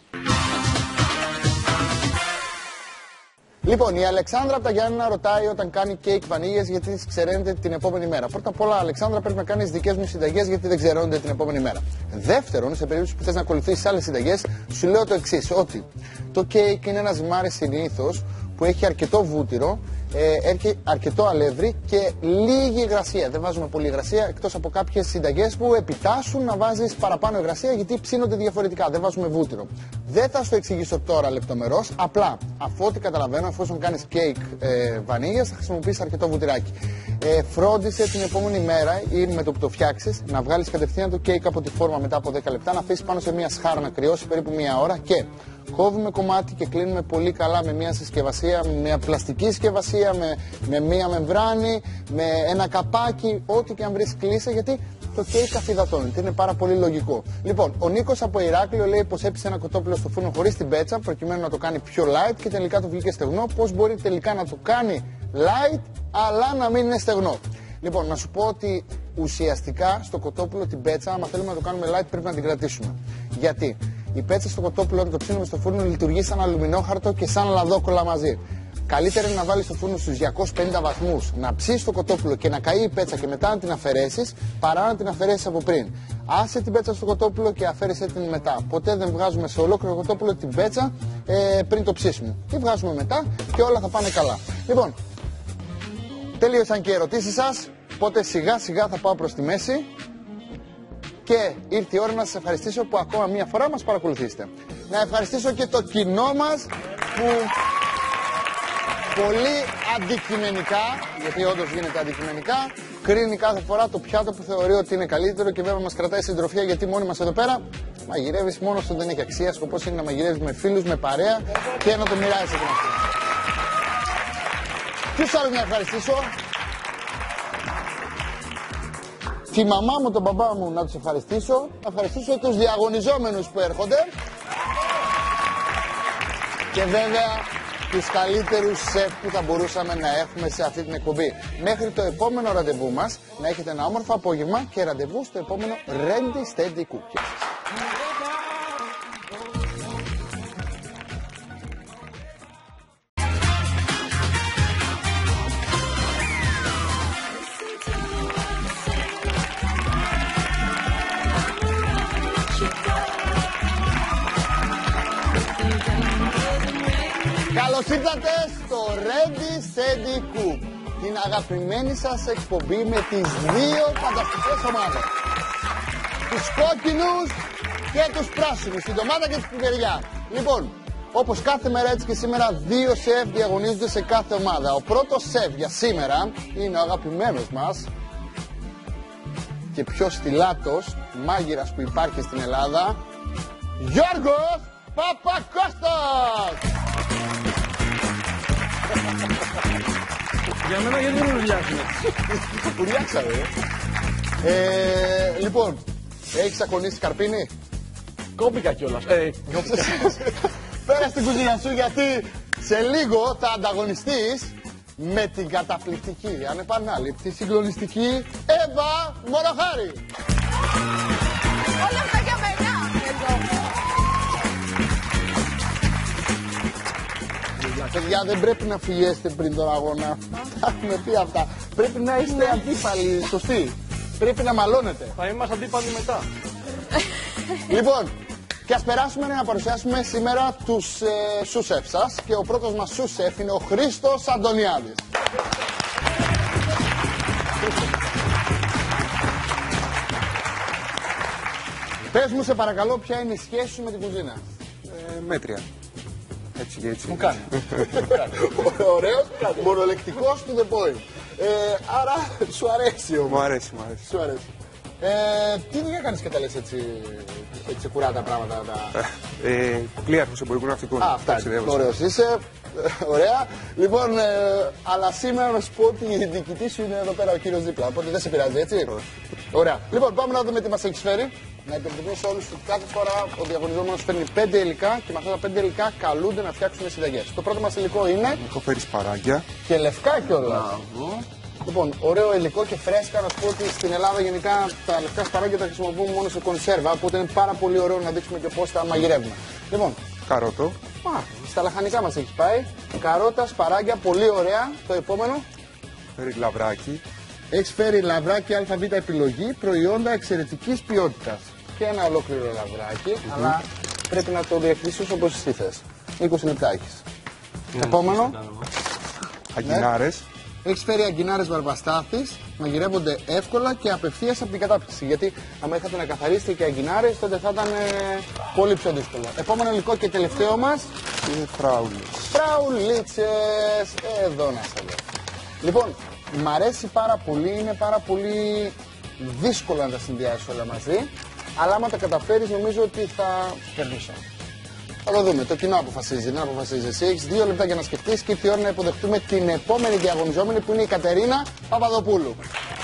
Λοιπόν, η Αλεξάνδρα από τα Γιάννενα ρωτάει όταν κάνει κέικ βανίλιας γιατί τις ξεραίνεται την επόμενη μέρα. Πρώτα απ' όλα, Αλεξάνδρα, πρέπει να κάνεις δικές μου συνταγές γιατί δεν ξεραίνονται την επόμενη μέρα. Δεύτερον, σε περίπτωση που θες να ακολουθήσεις άλλες συνταγές, σου λέω το εξής: ότι το κέικ είναι ένα ζυμάρι συνήθως που έχει αρκετό βούτυρο, ε, έχει αρκετό αλεύρι και λίγη υγρασία. Δεν βάζουμε πολύ υγρασία, εκτός από κάποιες συνταγές που επιτάσσουν να βάζεις παραπάνω υγρασία γιατί ψήνονται διαφορετικά. Δεν βάζουμε βούτυρο. Δεν θα σου εξηγήσω τώρα λεπτομερώς, απλά αφού ό,τι καταλαβαίνω, εφόσον κάνεις κέικ ε, βανίλιας, θα χρησιμοποιήσεις αρκετό βουτυράκι. Ε, φρόντισε την επόμενη μέρα ή με το που το φτιάξεις να βγάλεις κατευθείαν το κέικ από τη φόρμα μετά από δέκα λεπτά, να αφήσεις πάνω σε μια σχάρα να κρυώσει περίπου μια ώρα και κόβουμε κομμάτι και κλείνουμε πολύ καλά με μια συσκευασία, με μια πλαστική συσκευασία, με, με μια μεμβράνη, με ένα καπάκι, ό,τι και αν βρεις κλείσε, γιατί το κέικ αφυδατώνεται. Είναι πάρα πολύ λογικό. Λοιπόν, ο Νίκος από Ηράκλειο λέει πως έπεισε ένα κοτόπουλο στο φούρνο χωρίς την πέτσα, προκειμένου να το κάνει πιο light και τελικά το βγήκε στεγνό. Πώς μπορεί τελικά να το κάνει light, αλλά να μην είναι στεγνό. Λοιπόν, να σου πω ότι ουσιαστικά στο κοτόπουλο την πέτσα, άμα θέλουμε να το κάνουμε light, πρέπει να την κρατήσουμε. Γιατί η πέτσα στο κοτόπουλο, όταν το ψήνουμε στο φούρνο, λειτουργεί σαν αλουμινόχαρτο και σαν λαδόκολλα μαζί. Καλύτερα είναι να βάλεις το φούρνο στους διακόσιους πενήντα βαθμούς, να ψήσεις το κοτόπουλο και να καεί η πέτσα και μετά να την αφαιρέσεις, παρά να την αφαιρέσεις από πριν. Άσε την πέτσα στο κοτόπουλο και αφαίρεσέ την μετά. Ποτέ δεν βγάζουμε σε ολόκληρο κοτόπουλο την πέτσα ε, πριν το ψήσουμε. Τη βγάζουμε μετά και όλα θα πάνε καλά. Λοιπόν, τελείωσαν και οι ερωτήσεις σας, οπότε σιγά σιγά θα πάω προς τη μέση. Και ήρθε η ώρα να σας ευχαριστήσω που ακόμα μία φορά μας παρακολουθήσετε. Να ευχαριστήσω και το κοινό μας που πολύ αντικειμενικά, γιατί όντως γίνεται αντικειμενικά, κρίνει κάθε φορά το πιάτο που θεωρεί ότι είναι καλύτερο και βέβαια μας κρατάει συντροφιά, γιατί μόνοι μας εδώ πέρα μαγειρεύεις μόνος σου, δεν έχει αξία. Σκοπός είναι να μαγειρεύεις με φίλους, με παρέα και να το μοιράζεσαι και αυτό. Ποιους άλλους να ευχαριστήσω? Τη μαμά μου, τον μπαμπά μου να τους ευχαριστήσω. Να ευχαριστήσω τους διαγωνιζόμενους που έρχονται. Και βέβαια τους καλύτερους σεφ που θα μπορούσαμε να έχουμε σε αυτή την εκπομπή. Μέχρι το επόμενο ραντεβού μας, να έχετε ένα όμορφο απόγευμα και ραντεβού στο επόμενο Ready Steady Cook. Καλώς ήρθατε στο Ready Steady Coop, την αγαπημένη σας εκπομπή με τις δύο φανταστικές ομάδες. Τους κόκκινους και τους πράσινους, την ντομάτα και την πιπεριά. Λοιπόν, όπως κάθε μέρα έτσι και σήμερα, δύο σεφ διαγωνίζονται σε κάθε ομάδα. Ο πρώτος σεφ για σήμερα είναι ο αγαπημένος μας και πιο στυλάτος μάγειρας που υπάρχει στην Ελλάδα, Γιώργος Παπακώστας! Για μένα γιατί δεν ουρλιάξουμε. Ουρλιάξαμε, ε. ε. Λοιπόν, έχεις ακονίσει καρπίνι? Κόπηκα κιόλας. Ε, κόπηκα. Πέρα στην κουζίνα σου γιατί σε λίγο θα ανταγωνιστείς με την καταπληκτική, ανεπανάληπτη, συγκλονιστική Εύα Μοροχάρη. Όλα αυτά για μένα. Παιδιά, δεν πρέπει να φυγέστε πριν τον αγώνα. Τα έχουμε πει αυτά. Πρέπει να είστε αντίπαλοι, σωστοί. Πρέπει να μαλώνετε. Θα είμαστε αντίπαλοι μετά. Λοιπόν, και ας περάσουμε να παρουσιάσουμε σήμερα τους ε, σουσεφ σας. Και ο πρώτος μας σουσεφ είναι ο Χρήστος Αντωνιάδης. Πες μου σε παρακαλώ ποια είναι η σχέση σου με την κουζίνα. Ε, μέτρια. Έτσι και έτσι. Μου κάνει. Ωραίος, μονολεκτικός to the point. Ε, άρα σου αρέσει όμως. Μου αρέσει, μου αρέσει. Σου αρέσει. Ε, τι δουλειά κάνεις και τα λες έτσι, έτσι κουρά πράγματα. Τα... Ε, Πλοίαρχος εμπορικού ναυτικού. Α, αυτά. Ωραίος είσαι. Ωραία. Λοιπόν, ε, αλλά σήμερα να σου πω ότι η διοικητή σου είναι εδώ πέρα ο κύριος δίπλα. Οπότε δεν σε πειράζει, έτσι. Ωραία. Λοιπόν, πάμε να δούμε τι μας έχει φέρει. Να υπενθυμίσω σε όλους ότι κάθε φορά ο διαγωνιζόμενος παίρνει πέντε υλικά και με αυτά τα πέντε υλικά καλούνται να φτιάξουν συνταγές. Το πρώτο μας υλικό είναι. Έχω φέρει σπαράγγια. Και λευκά κιόλας. Λοιπόν, ωραίο υλικό και φρέσκα. Να σου πω ότι στην Ελλάδα γενικά τα λευκά σπαράγγια τα χρησιμοποιούμε μόνο σε κονσέρβα. Οπότε είναι πάρα πολύ ωραίο να δείξουμε και πώς τα μαγειρεύουμε. Λοιπόν, Καρότο. α, στα λαχανικά μας έχει πάει. Καρότα, σπαράγγια, πολύ ωραία. Το επόμενο. Φέρει λαβράκι. Έχει φέρει λαβράκι ΑΒ επιλογή, προϊόντα εξαιρετικής ποιότητας. Και ένα ολόκληρο λαβράκι, mm-hmm. αλλά πρέπει να το διαχειριστείς όπως εσύ θες. είκοσι λεπτά έχεις. Mm-hmm. Επόμενο. Αγκινάρες. Ναι. Έχεις φέρει αγκινάρες βαρβαστάθης, μαγειρεύονται εύκολα και απευθείας από την κατάπτυξη. Γιατί αν είχατε να καθαρίσετε και αγκινάρες, τότε θα ήταν ε, πολύ πιο δύσκολο. Επόμενο υλικό και τελευταίο μας. Είναι φράουλες. Φραουλίτσες. Εδώ να σε λέω. Λοιπόν, μ' αρέσει πάρα πολύ, είναι πάρα πολύ δύσκολο να τα συνδυάσεις όλα μαζί. Αλλά άμα τα καταφέρεις νομίζω ότι θα κερδίσω. Θα το δούμε. Το κοινό αποφασίζει, δεν αποφασίζει εσύ. Έχεις δύο λεπτά για να σκεφτείς και ήρθε η ώρα να υποδεχτούμε την επόμενη διαγωνιζόμενη που είναι η Κατερίνα Παπαδοπούλου.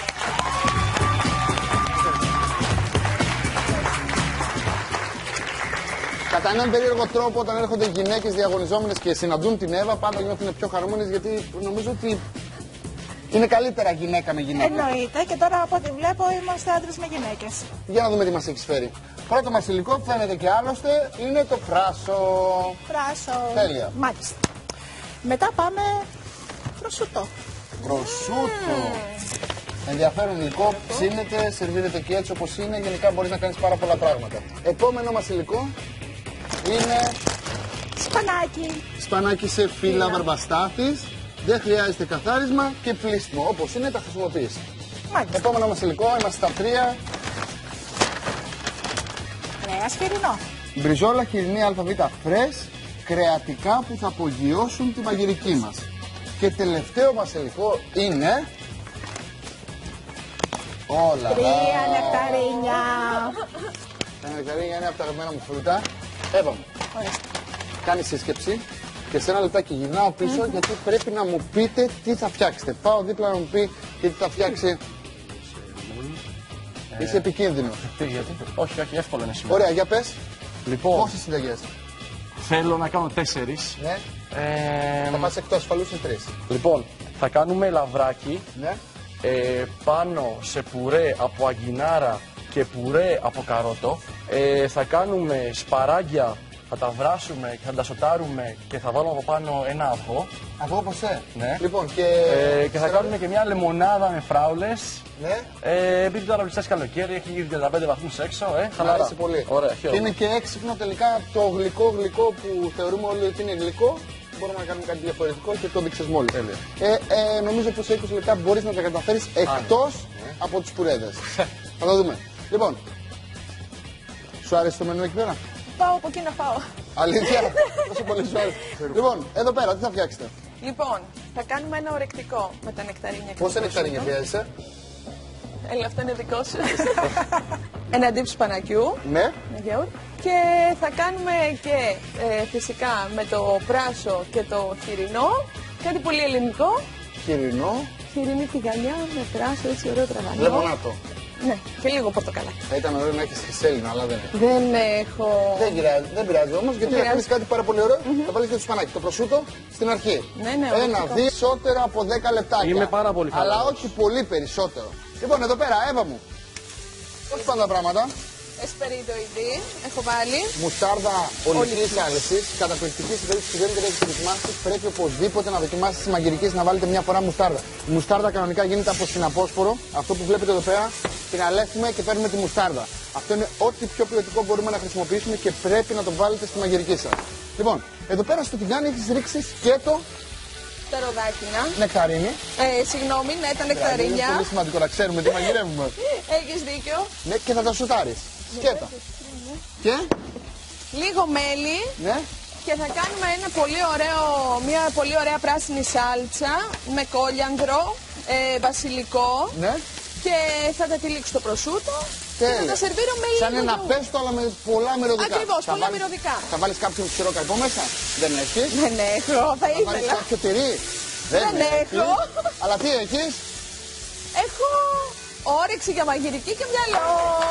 Κατά έναν περίεργο τρόπο, όταν έρχονται γυναίκες διαγωνιζόμενες και συναντούν την Εύα, πάντα νιώθουν πιο χαρούμενες γιατί νομίζω ότι είναι καλύτερα γυναίκα με γυναίκα. Εννοείται και τώρα από ό,τι βλέπω είμαστε άντρες με γυναίκες. Για να δούμε τι μας έχεις φέρει. Πρώτο μας υλικό που φαίνεται και άλλωστε είναι το φράσο. Φράσο. Τέλεια. Μάλιστα. Μετά πάμε προσούτο. Προσούτο. Ενδιαφέρον υλικό, ψήνεται, σερβίρεται και έτσι όπως είναι. Γενικά μπορείς να κάνεις πάρα πολλά πράγματα. Επόμενο μας υλικό είναι Σπανάκι. σπανάκι σε φύλλα βαρβαστάθης. Δεν χρειάζεται καθάρισμα και πλύσιμο. Όπως είναι τα χρησιμοποιείς. Μάλιστα. Επόμενο μας υλικό, είμαστε στα τρία. Κρέας χοιρινό. Μπριζόλα χοιρινή ΑΒ φρες, κρεατικά που θα απογειώσουν τη μαγειρική μας. Και τελευταίο μας υλικό είναι... Όλα. Τρία νεκταρίνια. Τα νεκταρίνια είναι από τα αγαπημένα μου φρούτα. Εύα μου, κάνει σύσκεψη και σε ένα λεπτάκι γυρνάω πίσω mm-hmm. γιατί πρέπει να μου πείτε τι θα φτιάξετε. Πάω δίπλα να μου πει και τι θα φτιάξει. Ε, Είσαι επικίνδυνος. Τι, γιατί, όχι, όχι, εύκολο είναι σήμερα. Ωραία, για πες. Λοιπόν, πόσες συνταγές? Θέλω να κάνω τέσσερις. Ναι. Ε, θα πας εκτός ασφαλούς σε τρεις. Λοιπόν, θα κάνουμε λαβράκι. Ναι. Ε, πάνω σε πουρέ από αγκινάρα και πουρέ από καρότο. Ε, θα κάνουμε σπαράγγια, θα τα βράσουμε και θα τα σοτάρουμε και θα βάλουμε από πάνω ένα αυγό. Αυγό όπως ε. Ναι. Λοιπόν, και... Ε, και θα κάνουμε και μια λεμονάδα με φράουλες. Ναι. Ε, επειδή τώρα πλησιάζει καλοκαίρι, έχει γύρει τριάντα πέντε βαθμούς έξω. Ε, Μ' αρέσει πολύ. Ωραία, και είναι και έξυπνο τελικά το γλυκό γλυκό που θεωρούμε όλοι ότι είναι γλυκό. μπορούμε να κάνουμε κάτι διαφορετικό και το δείξες μόλις. Ε, ε, νομίζω πως σε είκοσι λεπτά μπορείς να τα καταφέρεις εκτός ναι. από τους πουρέδες. Θα το δούμε. Λοιπόν, σου άρεσε το μενού εκεί πέρα? Πάω από εκεί να φάω. Αλήθεια, τόσο πολύ σου άρεσε. Λοιπόν, εδώ πέρα τι θα φτιάξετε? Λοιπόν, θα κάνουμε ένα ορεκτικό με τα νεκταρίνια. Πόσα νεκταρίνια χρειάζεσαι? Έλα, αυτό είναι δικό σου. Ένα ντύψ πανακιού. Ναι. Και θα κάνουμε και ε, φυσικά με το πράσο και το χοιρινό. Κάτι πολύ ελληνικό. Χοιρινό. Χοιρινή τηγανιά με πράσο, έτσι ωραίο τραγανό. Λεμονάτο. Ναι, και λίγο πορτοκαλάκι. Θα ήταν ωραίο να έχεις χρυσέλινο, αλλά δεν έχω. Δεν έχω. Δεν πειράζει, δεν πειράζει όμως, γιατί πειράζει. να κάνεις κάτι πάρα πολύ ωραίο. Mm-hmm. Θα βάλεις και το σπανάκι, το προσούτο στην αρχή. Ναι, ναι, ένα, δύο, περισσότερο από δέκα λεπτάκια. Είμαι πάρα πολύ χαρά. Αλλά όχι πολύ περισσότερο. Λοιπόν, εδώ πέρα, Εύα μου. Όχι πάντα πράγματα. Εσπεριδοειδή, έχω βάλει. Μουστάρδα ολικής άλεσης, καταπληκτική στην περίπτωση που δεν την έχεις δοκιμάσει. Πρέπει οπωσδήποτε να δοκιμάσεις τη μαγειρική να βάλετε μια φορά μουστάρδα. Η μουστάρδα κανονικά γίνεται από συναπόσπορο. Αυτό που βλέπετε εδώ πέρα την αλέθουμε και παίρνουμε τη μουστάρδα. Αυτό είναι ό,τι πιο ποιοτικό μπορούμε να χρησιμοποιήσουμε και πρέπει να το βάλετε στη μαγειρική σας. Λοιπόν, εδώ πέρα στο τηγάνι έχεις ρίξει σκέτο. Τα ροδάκινα. Νεκταρίνη. Ε, συγγνώμη, ναι, τα νεκταρίνια. Είναι πολύ σημαντικό να ξέρουμε τι μαγειρεύουμε. Έχεις δίκιο. Ναι, και θα τα σοτάρεις. Σκέτα. Ναι. Και. Λίγο μέλι. Ναι. Και θα κάνουμε ένα πολύ ωραίο, μια πολύ ωραία πράσινη σάλτσα με κόλιανδρο, ε, βασιλικό. Ναι. Και θα τα τυλίξω στο προσούτο. Τέλεια. Και θα τα σερβίρω με σαν ένα πέστο, αλλά με πολλά μυρωδικά. Ακριβώς, πολλά βάλεις, μυρωδικά. Θα βάλεις κάποιο ξηρό καρπό μέσα? Δεν έχεις? Δεν έχω, θα Θα βάλεις ήθελα. κάποιο τυρί? Δεν, Δεν έχω. Αλλά τι έχεις? Έχω όρεξη για μαγειρική και μυαλό.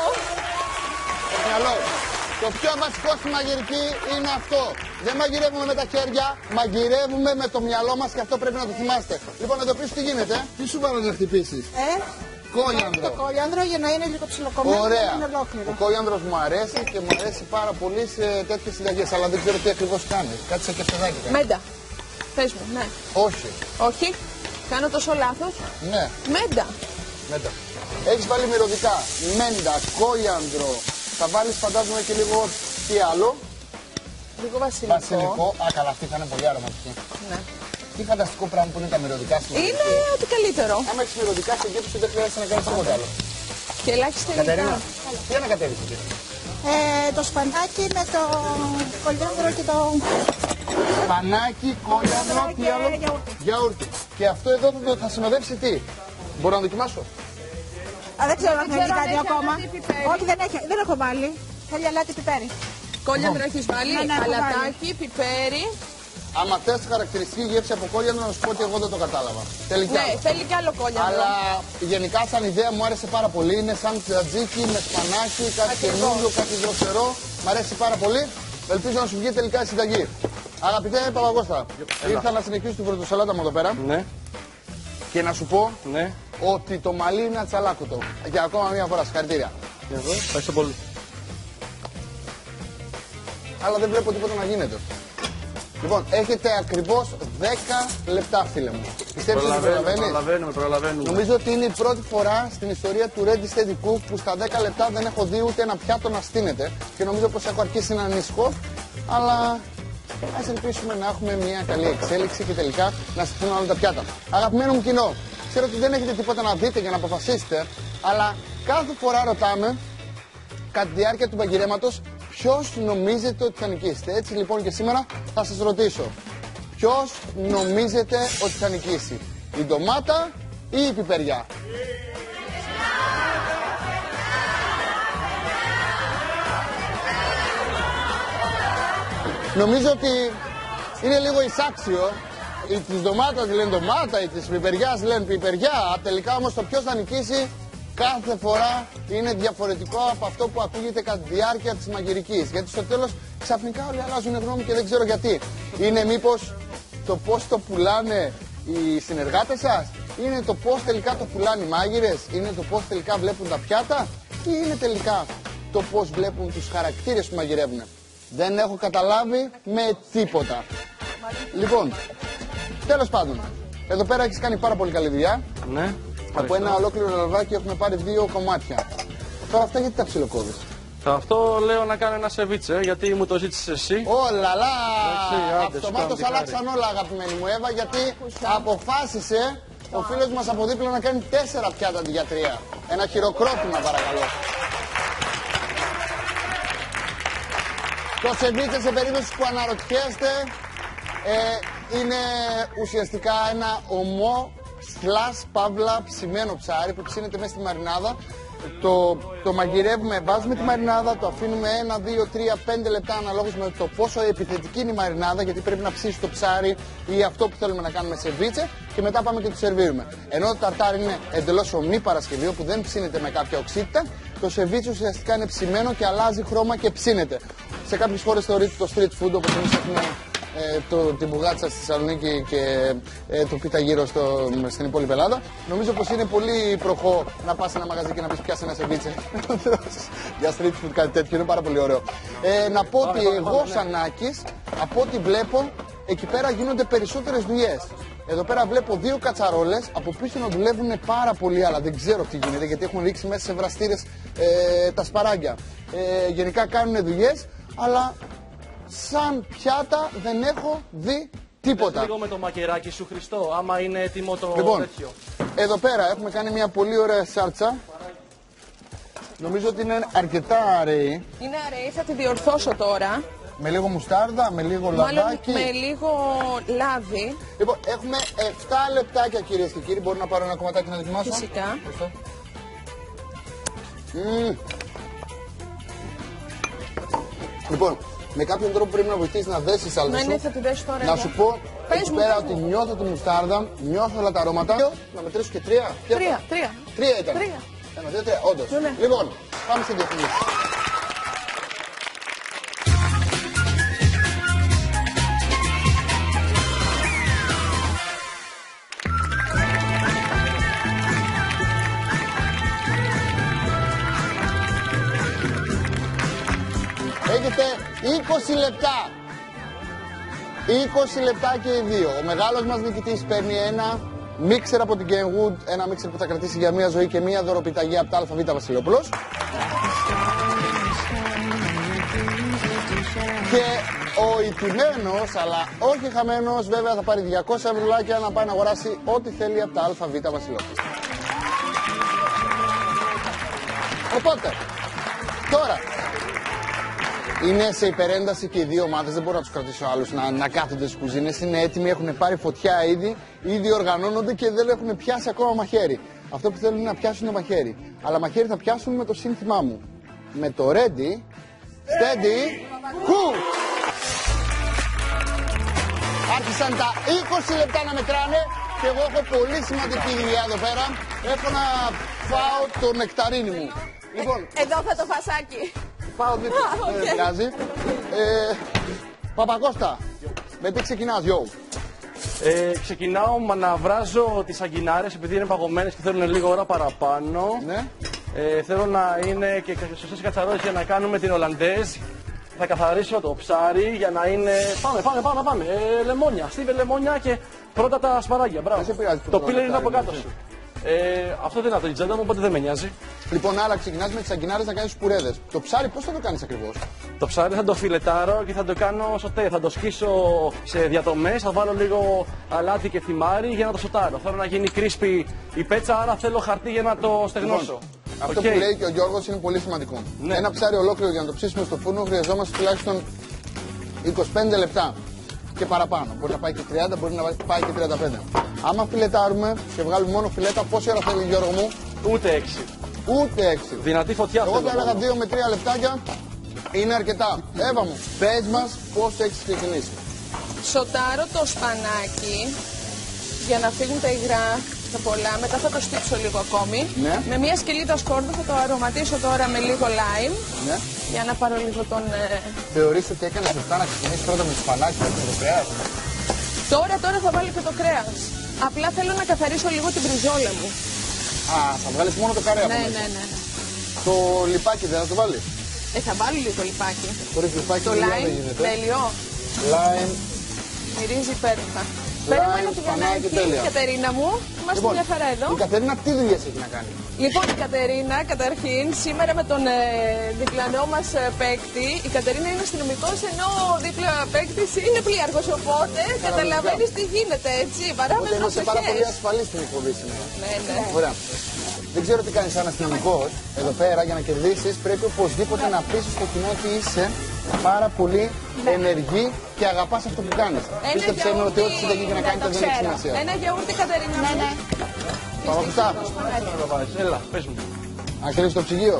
Το μυαλό. Το πιο βασικό στη μαγειρική είναι αυτό. Δεν μαγειρεύουμε με τα χέρια, μαγειρεύουμε με το μυαλό μας και αυτό πρέπει να το θυμάστε. Λοιπόν, εδώ πίσω τι γίνεται? Τι σου βάλω να χτυπήσεις? Ε, Κόλιανδρο. το κόλιανδρο για να είναι λίγο ψιλοκομμένο. Ωραία. Είναι ολόκληρο. Ο κόλιανδρος μου αρέσει και μου αρέσει πάρα πολύ σε τέτοιες συνταγές, αλλά δεν ξέρω τι ακριβώς κάνει. Κάτι σε κεφτεδάκι κάνει. Μέντα. Πες μου, ναι. Όχι. Όχι. Κάνω τόσο λάθος. Ναι. Μέντα. Μέντα. Έχεις βάλει μυρωδικά, μέντα, κόλιανδρο. Θα βάλεις φαντάζομαι και λίγο τι άλλο? Λίγο βασιλικό. Βασιλικό. Α, καλά, αυτή θα είναι πολύ αρωματική. Ναι. Τι φανταστικό πράγμα που είναι τα μυρωδικά στην Είναι μαγειρική. ό,τι καλύτερο. Άμα έχεις μυρωδικά στην γεύση δεν χρειάζεται να κάνεις τίποτα άλλο. Και ελάχιστα Κατερίνα, υλικά. τι ανακατεύεις εκεί? Ε, το σπανάκι με το κολιάνδρο και το... Σπανάκι, κόλιανδρο, τι άλλο? γιαούρτι. Γιαούρτι. Και αυτό εδώ θα, το, θα συνοδεύσει τι? Μπορώ να δοκιμάσω? Α, δεν ξέρω αν Δεν θέλει ξέρω αν κάτι έχει ακόμα. αλάτι πιπέρι. Όχι, δεν, έχει, δεν έχω βάλει. Θέλει αλάτι πιπέρι. Κόλιανδρο έχεις βάλει, Ναι, ναι, έχω αλατάκι, πιπέρι. Άμα θες χαρακτηριστική γεύση από κόλιανδρο, να σου πω ότι εγώ δεν το κατάλαβα. Τελικά. Ναι, θέλει και άλλο κόλιανδρο. Αλλά γενικά σαν ιδέα μου άρεσε πάρα πολύ. Είναι σαν τζατζίκι με σπανάκι, κάτι καινούριο, κάτι δροσερό. Μ' αρέσει πάρα πολύ. Ελπίζω να σου βγει τελικά η συνταγή. Αγαπητέ Παπαγώστα, ήρθα να συνεχίσω την πρωτοσαλάτα μου εδώ πέρα Ναι, και να σου πω ναι. ότι το μαλλί είναι ατσαλάκωτο. Για ακόμα μία φορά, συγχαρητήρια. Εδώ, ευχαριστώ πολύ. Αλλά δεν βλέπω τίποτα να γίνεται. Λοιπόν, έχετε ακριβώς δέκα λεπτά, φίλε μου. Πιστεύεις ότι προλαβαίνεις? Προλαβαίνουμε, προλαβαίνουμε. Νομίζω ότι είναι η πρώτη φορά στην ιστορία του Ready Steady Cook που στα δέκα λεπτά δεν έχω δει ούτε ένα πιάτο να στείνεται και νομίζω πως έχω αρχίσει να ανησυχώ, αλλά ας ελπίσουμε να έχουμε μια καλή εξέλιξη και τελικά να στηθούν όλα τα πιάτα. Αγαπημένο μου κοινό, ξέρω ότι δεν έχετε τίποτα να δείτε για να αποφασίσετε, αλλά κάθε φορά ρωτάμε κατά τη διάρκεια του μαγειρέματος ποιος νομίζετε ότι θα νικήσετε. Έτσι λοιπόν και σήμερα θα σας ρωτήσω, ποιος νομίζετε ότι θα νικήσει, η ντομάτα ή η πιπεριά? Νομίζω ότι είναι λίγο εισάξιο. Οι της ντομάτας λένε ντομάτα, οι της πιπεριάς λένε πιπεριά. Τελικά όμως το ποιος θα νικήσει κάθε φορά είναι διαφορετικό από αυτό που ακούγεται κατά τη διάρκεια της μαγειρικής. Γιατί στο τέλος ξαφνικά όλοι αλλάζουν γνώμη και δεν ξέρω γιατί. Είναι μήπως το πώς το πουλάνε οι συνεργάτες σας? Είναι το πώς τελικά το πουλάνε οι μάγειρες? Είναι το πώς τελικά βλέπουν τα πιάτα? Ή είναι τελικά το πώς βλέπουν τους χαρακτήρες που μαγειρεύουν? Δεν έχω καταλάβει με τίποτα. Λοιπόν, τέλος πάντων, εδώ πέρα έχεις κάνει πάρα πολύ καλή δουλειά. Ναι. Από ένα ολόκληρο λαδάκι έχουμε πάρει δύο κομμάτια. Τώρα αυτά γιατί τα ψιλοκόβεις? Αυτό λέω να κάνω ένα σεβίτσε, γιατί μου το ζήτησες εσύ. Όλα, λα! άντε, Αυτομάτως σου κάνω τη αλλάξαν όλα, αγαπημένη μου Εύα, γιατί αποφάσισε ο φίλος μας από δίπλα να κάνει τέσσερα πιάτα αντί για τρία. Ένα χειροκρότημα, παρακαλώ. Το σεβίτσε, σε περίπτωση που αναρωτιέστε, ε, είναι ουσιαστικά ένα ομό σλάς παύλα ψημένο ψάρι που ψήνεται μέσα στη μαρινάδα. Το, το μαγειρεύουμε, βάζουμε τη μαρινάδα, το αφήνουμε ένα, δύο, τρία, πέντε λεπτά αναλόγως με το πόσο επιθετική είναι η μαρινάδα, γιατί πρέπει να ψήσει το ψάρι ή αυτό που θέλουμε να κάνουμε σεβίτσε, και μετά πάμε και το σερβίρουμε. Ενώ το ταρτάρ είναι εντελώς ομή παρασκευή, όπου δεν ψήνεται με κάποια οξύτητα, το σεβίτσε ουσιαστικά είναι ψημένο και αλλάζει χρώμα και ψήνεται. Σε κάποιες χώρες θεωρείται το street food, όπως εμείς έχουμε ε, το, την μπουγάτσα στη Θεσσαλονίκη και ε, το πίτα γύρω στο, στην υπόλοιπη Ελλάδα. Νομίζω πως είναι πολύ προχώ να πας σε ένα μαγαζί και να πεις πιάσε ένα σεβίτσε. Για street food κάτι τέτοιο, είναι πάρα πολύ ωραίο. Ε, να πω ότι εγώ σαν Άκης, από ό,τι βλέπω, εκεί πέρα γίνονται περισσότερες δουλειές. Εδώ πέρα βλέπω δύο κατσαρόλες, από πίσω να δουλεύουν πάρα πολύ, αλλά δεν ξέρω τι γίνεται, γιατί έχουν ρίξει μέσα σε βραστήρες ε, τα σπαράγγια. Ε, γενικά κάνουν δουλειές, αλλά σαν πιάτα δεν έχω δει τίποτα. Λίγο με το μακεράκι σου, Χριστό, άμα είναι έτοιμο το λοιπόν, τέτοιο. Εδώ πέρα έχουμε κάνει μια πολύ ωραία σάλτσα. Νομίζω ότι είναι αρκετά αραιή. Είναι αραιή, θα τη διορθώσω τώρα. Με λίγο μουστάρδα, με λίγο Μάλλον λαδάκι. με λίγο λάδι. Λοιπόν, έχουμε επτά λεπτάκια, κυρίες και κύριοι. Μπορώ να πάρω ένα κομματάκι να δοκιμάσω? Φυσικά. Mm. Λοιπόν, με κάποιον τρόπο πρέπει να βοηθήσει να δέσει σάλτσα σου. Ναι, ναι, θα τη δέσω τώρα. Να εδώ. σου πω Πες εκεί μου, πέρα πες ότι μου. νιώθω τη μουστάρδα, νιώθω όλα τα αρώματα. Να μετρήσω και τρία. Ποια Τρία, ήταν? τρία. Τρία ήταν. Τρία. Ένα, δύο, τρία, όντως. Ναι, ναι. Λοιπόν, πάμε στην διαφήμιση. Έχετε είκοσι λεπτά. είκοσι λεπτά και οι δύο. Ο μεγάλος μας νικητής παίρνει ένα μίξερ από την Kenwood, ένα μίξερ που θα κρατήσει για μια ζωή και μια δωροπιταγή από τα ΑΒ Βασιλόπουλος. Και ο ηττημένος, αλλά όχι χαμένος, βέβαια θα πάρει διακόσια ευρουλάκια να πάει να αγοράσει ό,τι θέλει από τα ΑΒ Βασιλόπουλος. Οπότε, τώρα, είναι σε υπερένταση και οι δύο ομάδες, δεν μπορώ να τους κρατήσω άλλους να, να κάθονται στις κουζίνες. Είναι έτοιμοι, έχουν πάρει φωτιά ήδη, ήδη οργανώνονται και δεν έχουν πιάσει ακόμα μαχαίρι. Αυτό που θέλουν είναι να πιάσουν είναι μαχαίρι. Αλλά μαχαίρι θα πιάσουν με το σύνθημά μου. Με το ready, steady, cook! Άρχισαν τα είκοσι λεπτά να μετράνε και εγώ έχω πολύ σημαντική δουλειά εδώ πέρα. Έχω να φάω το νεκταρίνι μου. Λοιπόν, Εδώ θα το φασάκι. πάω δίπλα, δεν πειράζει. Ε, Παπακώστα, με τι ξεκινάς, yo? Ε, ξεκινάω να βράζω τις αγκινάρες, επειδή είναι παγωμένες και θέλουν λίγο ώρα παραπάνω. Ναι. Ε, θέλω να είναι και σωστές κατσαρόλες για να κάνουμε την Ολλαντέζ. Θα καθαρίσω το ψάρι για να είναι... Πάμε, πάμε, πάμε, πάμε. Ε, λεμόνια, στίβε λεμόνια και πρώτα τα σπαράγγια, μπράβο. Δεν σε πειράζει που Το τρώω πίλερ είναι από νεκτάρι, κάτω μου, σου. Ε, αυτό δεν είναι από την τσάντα μου, οπότε δεν με νοιάζει. Λοιπόν, άρα ξεκινάς με τις αγκινάρες να κάνεις πουρέδες. Το ψάρι πώς θα το κάνεις ακριβώς? Το ψάρι θα το φιλετάρω και θα το κάνω σοτέ. Θα το σκίσω σε διατομές, θα βάλω λίγο αλάτι και θυμάρι για να το σοτάρω. Θέλω να γίνει κρίσπι η πέτσα, άρα θέλω χαρτί για να το στεγνώσω. Αυτό Okay. που λέει και ο Γιώργος είναι πολύ σημαντικό. Ναι. Ένα ψάρι ολόκληρο για να το ψήσουμε στο φούρνο χρειαζόμαστε τουλάχιστον είκοσι πέντε λεπτά και παραπάνω. Μπορεί να πάει και τριάντα, μπορεί να πάει και τριάντα πέντε. Άμα φιλετάρουμε και βγάλουμε μόνο φιλέτα, πόση ώρα θέλει, Γιώργο μου? Ούτε έξι. Ούτε έξι. Δυνατή φωτιά Εγώ θέλω. θα έλεγα δύο με τρία λεπτάκια είναι αρκετά. Εύα μου, πες μας πώς έχεις ξεκινήσει. Σοτάρω το σπανάκι για να φύγουν τα υγρά τα πολλά. Μετά θα το στύψω λίγο ακόμη. Ναι. Με μια σκελίδα σκόρδο θα το αρωματίσω τώρα με λίγο lime. Ναι. Για να πάρω λίγο τον... ε, Θεωρείς ότι έκανες σωστά να ξεκινήσεις πρώτα με το σπανάκι και το κρέας? Τώρα, τώρα θα βάλω και το κρέας. Απλά θέλω να καθαρίσω λίγο την μπριζόλα μου. Α, θα βγάλεις μόνο το καρέ από Ναι, μέσα. ναι, ναι. Το λιπάκι δεν θα το βάλεις? Ε, θα βάλω λίγο το λιπάκι. Χωρίς λιπάκι Το δουλειά lime, δεν γίνεται. τέλειο. Lime. Μυρίζει υπέροχα. Περιμένω Λάιμ, τη σπανάκι, Γιαννάκη, τέλεια. η Κατερίνα μου. Είμαστε Λοιπόν, μια χαρά εδώ. η Κατερίνα τι δουλειές έχει να κάνει? Λοιπόν, η Κατερίνα, καταρχήν, σήμερα με τον ε, διπλανό μας ε, παίκτη, η Κατερίνα είναι αστυνομικός, ενώ ο δίπλα παίκτης είναι πλοίαρχος, οπότε καταλαβαίνεις τι γίνεται, έτσι, βαράμε Οπότε είμαστε πάρα πολύ προσοχές. ασφαλείς στην εκπομπή σήμερα. Ναι, ναι. Ωραία. Δεν ξέρω τι κάνεις σαν αστυνομικός εδώ πέρα για να κερδίσεις. Πρέπει οπωσδήποτε να πείσεις στο κοινό ότι είσαι πάρα πολύ ενεργή και αγαπάς αυτό που κάνεις. Πίστεψέ με ότι ό,τι συνταγή και να κάνετε δεν έχει σημασία. Ένα γιαούρτι, Κατερίνα. Ναι, ναι. Παπακουστά, Έλα, πες μου. να κλείσεις το ψυγείο.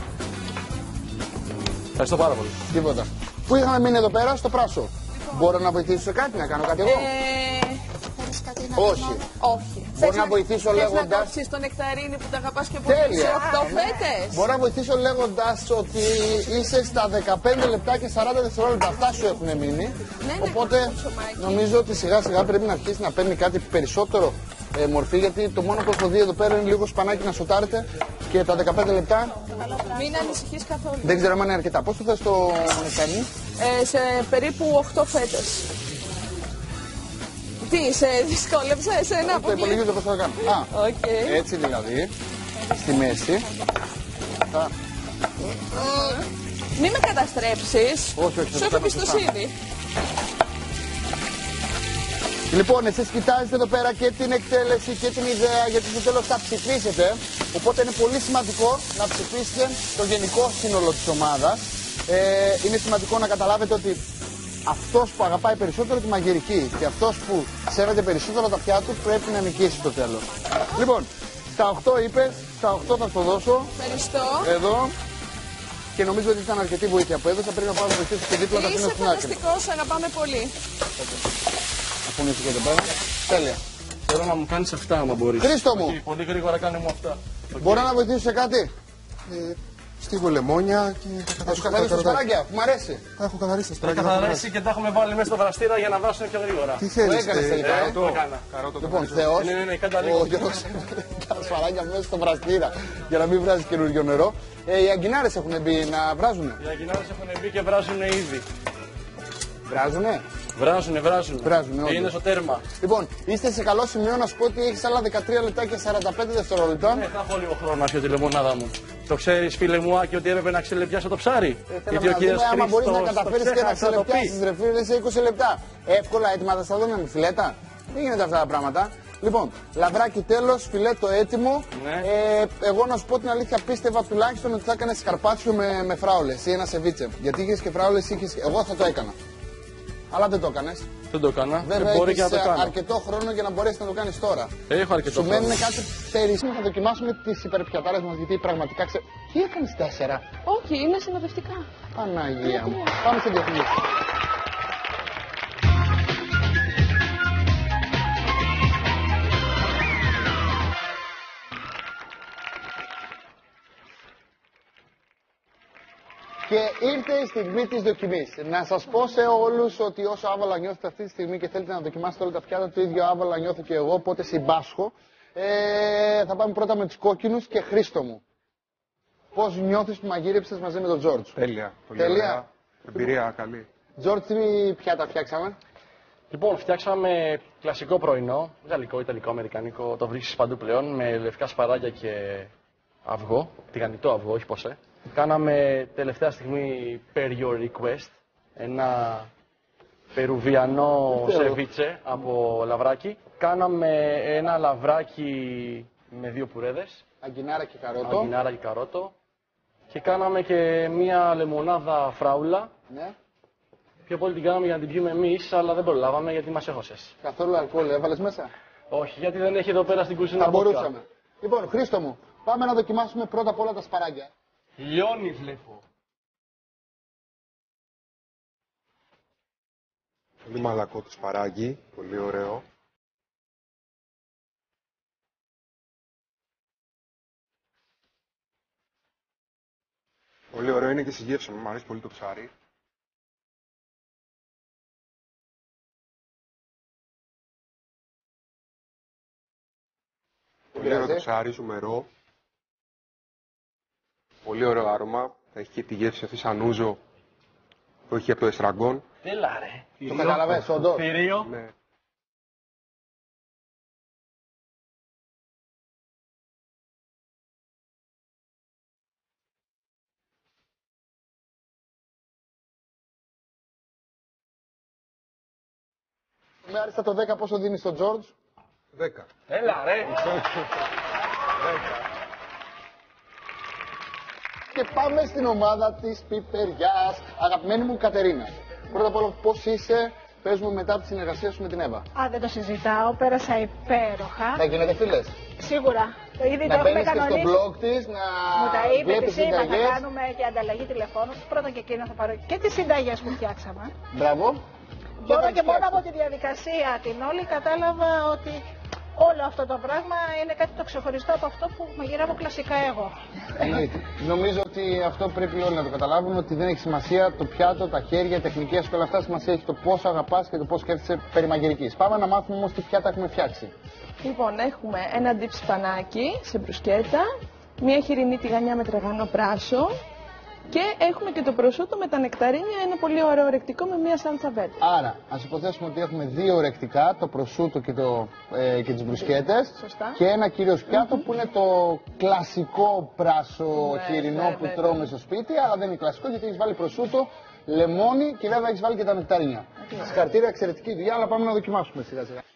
Ευχαριστώ πάρα πολύ. Τίποτα. Πού είχαμε μείνει εδώ πέρα, στο Πράσο. Μπορώ να βοηθήσω σε κάτι, να κάνω κάτι εγώ? Ε, Όχι. όχι. Μπορώ Θες να βοηθήσω θες λέγοντας- να κόψεις τον νεκταρίνι που τα αγαπάς και πολύ Τέλεια. σε οκτώ φέτες. Μπορώ να βοηθήσω λέγοντας ότι είσαι στα δεκαπέντε λεπτά και σαράντα δευτερόλεπτα. Αυτά σου έχουν μείνει. ναι, Οπότε ψωμάκι. νομίζω ότι σιγά σιγά πρέπει να αρχίσει να παίρνει κάτι περισσότερο ε, μορφή. Γιατί το μόνο που έχω δει εδώ πέρα είναι λίγο σπανάκι να σοτάρετε και τα δεκαπέντε λεπτά Μην ανησυχείς καθόλου. δεν ξέρω αν είναι αρκετά. Πώς το θες το νεκταρίνι? Ε, σε περίπου οκτώ φέτες. Τι, σε δυσκόλεψα εσένα από Το εκεί. υπολογίζω πώς θα το κάνω. Α, Οκ. έτσι δηλαδή. Στη μέση. Θα... Μην με καταστρέψεις. Όχι, όχι, θα Σου το έχω κάνω σωστά. εμπιστοσύνη. Λοιπόν, εσείς κοιτάζετε εδώ πέρα και την εκτέλεση και την ιδέα, γιατί στο τέλος θα ψηφίσετε. Οπότε είναι πολύ σημαντικό να ψηφίσετε το γενικό σύνολο της ομάδας. Ε, είναι σημαντικό να καταλάβετε ότι αυτός που αγαπάει περισσότερο τη μαγειρική και αυτός που σέβεται περισσότερο τα πιάτα του πρέπει να νικήσει στο τέλος. Λοιπόν, στα οκτώ είπες, στα οκτώ θα το δώσω. Ευχαριστώ. Εδώ. Και νομίζω ότι ήταν αρκετή βοήθεια που έδωσα. Πρέπει να πάω να βοηθήσω και δίπλα τα Είσαι αφήνω στην άκρη. φανταστικός, αγαπάμε πολύ. Αφού είναι και εδώ πέρα. Τέλεια. Θέλω να μου κάνεις αυτά, άμα μπορείς. Χρήστο μου. Όχι, πολύ γρήγορα κάνε μου αυτά. Μπορώ να βοηθήσω σε κάτι? Ε, Στίβω λεμόνια και θα Θα σου καθαρίσω τα καθαρίσω τα καροτάκια. σπαράγγια, που μ' αρέσει. Τα έχω καθαρίσει τα Τα σπαράγγια. θα καθαρίσει και τα έχουμε βάλει μέσα στο βραστήρα για να βράσουν πιο γρήγορα. Τι Το θέλεις, έκανες ε, τελικά, ε. Το έκανα. καρότο, Λοιπόν, καθαρίζω. Θεός, Ναι, ναι, ναι, κάντα λίγο. ο Γιώργος τα σπαράγγια μέσα στο βραστήρα για να μην βράζει καινούριο νερό. Ε, οι αγκινάρες έχουν μπει να βράζουνε. Οι αγκινάρες έχουν μπει και βράζουν ήδη. Βράζουνε. Βράζουνε, βράζουνε. Βράζουνε, Και όντως. είναι στο τέρμα. Λοιπόν, είστε σε καλό σημείο να σου πω ότι έχεις άλλα δεκατρία λεπτά και σαράντα πέντε δευτερόλεπτα. Ναι, θα έχω λίγο χρόνο να πιω τη λεμονάδα μου. Το ξέρεις, φίλε μου, Άκη, ότι έπρεπε να ξελεπιάσω το ψάρι. Ε, Θέλω να δούμε άμα μπορείς να καταφέρεις και να ξελεπτιάσεις ρε φίλε σε είκοσι λεπτά. Εύκολα έτοιμα θα στα δούμε με φιλέτα. Δεν γίνεται αυτά τα πράγματα. Λοιπόν, λαβράκι τέλος, φιλέτο έτοιμο. Ναι. Ε, εγώ να σου πω την αλήθεια, πίστευα τουλάχιστον ότι θα έκανες σκαρπάτσιο με, με φράουλες ή ένα σεβίτσε. Γιατί είχες και φράουλες, είχες... εγώ θα το έκανα. Αλλά δεν το έκανες. Δεν το έκανα. Βέβαια, Ε, μπορεί και έχεις να το κάνω. αρκετό χρόνο για να μπορέσεις να το κάνεις τώρα. Έχω αρκετό Σου χρόνο. μένουν κάτι περισσότερο. Θα δοκιμάσουμε τις υπερπιατάρες μας, γιατί πραγματικά ξέρω. Τι έκανες τέσσερα. Όχι, είναι συνοδευτικά. Παναγία μου. Πάμε στην διαφήμιση. Και ήρθε η στιγμή της δοκιμής. Να σας πω σε όλους ότι όσο άβολα νιώθετε αυτή τη στιγμή και θέλετε να δοκιμάσετε όλα τα πιάτα, το ίδιο άβολα νιώθω και εγώ, οπότε συμπάσχω. Ε, θα πάμε πρώτα με τους κόκκινους και Χρήστο μου. Πώς νιώθεις που μαγείρεψες μαζί με τον Τζόρτζ? Τέλεια. Πολύ Τέλεια. ωραία. Εμπειρία καλή. Τζόρτζ, τι πιάτα φτιάξαμε? Λοιπόν, φτιάξαμε κλασικό πρωινό, γαλλικό, ιταλικό, αμερικανικό, το βρίσκεις παντού πλέον, με λευκά σπαράγγια και αυγό, τηγανιτό αυγό, όχι ποσέ. Κάναμε τελευταία στιγμή per your request, ένα περουβιανό Τέλειο. σεβίτσε από λαβράκι. Κάναμε ένα λαβράκι με δύο πουρέδες, Αγκινάρα και καρότο. αγκινάρα και καρότο. Και κάναμε και μία λεμονάδα φράουλα. Ναι. Πιο πολύ την κάναμε για να την πιούμε εμείς, αλλά δεν προλάβαμε γιατί μας έχωσες. Καθόλου αλκοόλ έβαλες μέσα? Όχι, γιατί δεν έχει εδώ πέρα στην κουζίνα Θα βότκα. μπορούσαμε. Λοιπόν, Χρήστο μου, πάμε να δοκιμάσουμε πρώτα απ' όλα τα σπαράγγια. Λιώνει βλέπω. Πολύ μαλακό το σπαράγγι. Πολύ ωραίο. Πολύ ωραίο είναι και συγγεύσιμο. Μου αρέσει πολύ το ψάρι. Πολύ ωραίο το πειράζει. ψάρι, ζουμερό. Πολύ ωραίο άρωμα. Θα έχει και τη γεύση αυτή σαν ούζο που έχει από το εστραγκόν. Έλα ρε. Το κατάλαβες, όντως? Θηρίο. Ναι. Με άριστα το δέκα πόσο δίνει στον Τζόρτζ? δέκα. Έλα ρε. Και πάμε στην ομάδα της πιπεριάς. Αγαπημένη μου Κατερίνα, πρώτα απ' όλα πώς είσαι? Παίζουμε μετά τη συνεργασία σου με την Εύα. Α, δεν το συζητάω, πέρασα υπέροχα. Θα γίνετε φίλες? Σίγουρα. Το ήδη Να το έχουμε μπαίνεις και στο κανονίσει. blog της, να Μου τα είπε, βλέπεις τη είπα, θα συνταγές. κάνουμε και ανταλλαγή τηλεφώνων. Πρώτα και εκείνο θα πάρω και τις συνταγές που φτιάξαμε. Μπράβο. Μόνο θα και τις μόνο φτιάξω. από τη διαδικασία την όλη κατάλαβα ότι όλο αυτό το πράγμα είναι κάτι το ξεχωριστό από αυτό που μαγειρεύω κλασικά εγώ. Εννοείται. Νομίζω ότι αυτό πρέπει όλοι να το καταλάβουν, ότι δεν έχει σημασία το πιάτο, τα χέρια, οι τεχνικές και όλα αυτά. Σημασία έχει το πόσο αγαπάς και το πώς σκέφτεσαι περί μαγειρικής. Πάμε να μάθουμε όμως τι πιάτα έχουμε φτιάξει. Λοιπόν, έχουμε ένα ντιπ σπανάκι σε μπρουσκέτα, μία χοιρινή τηγανιά με τραγανό πράσο και έχουμε και το προσούτο με τα νεκταρίνια, ένα πολύ ωραίο ρεκτικό με μία σάλτσα βέρτε. Άρα, ας υποθέσουμε ότι έχουμε δύο ρεκτικά, το προσούτο και, το, ε, και τις μπρουσκέτες. Σωστά. Και ένα κυρίως πιάτο που είναι το κλασικό πράσο Ναι, χοιρινό ναι, που βέβαια. τρώμε στο σπίτι, αλλά δεν είναι κλασικό γιατί έχεις βάλει προσούτο, λεμόνι και βέβαια έχεις βάλει και τα νεκταρίνια. Συγχαρητήρια, εξαιρετική δουλειά, αλλά πάμε να δοκιμάσουμε σιγά σιγά.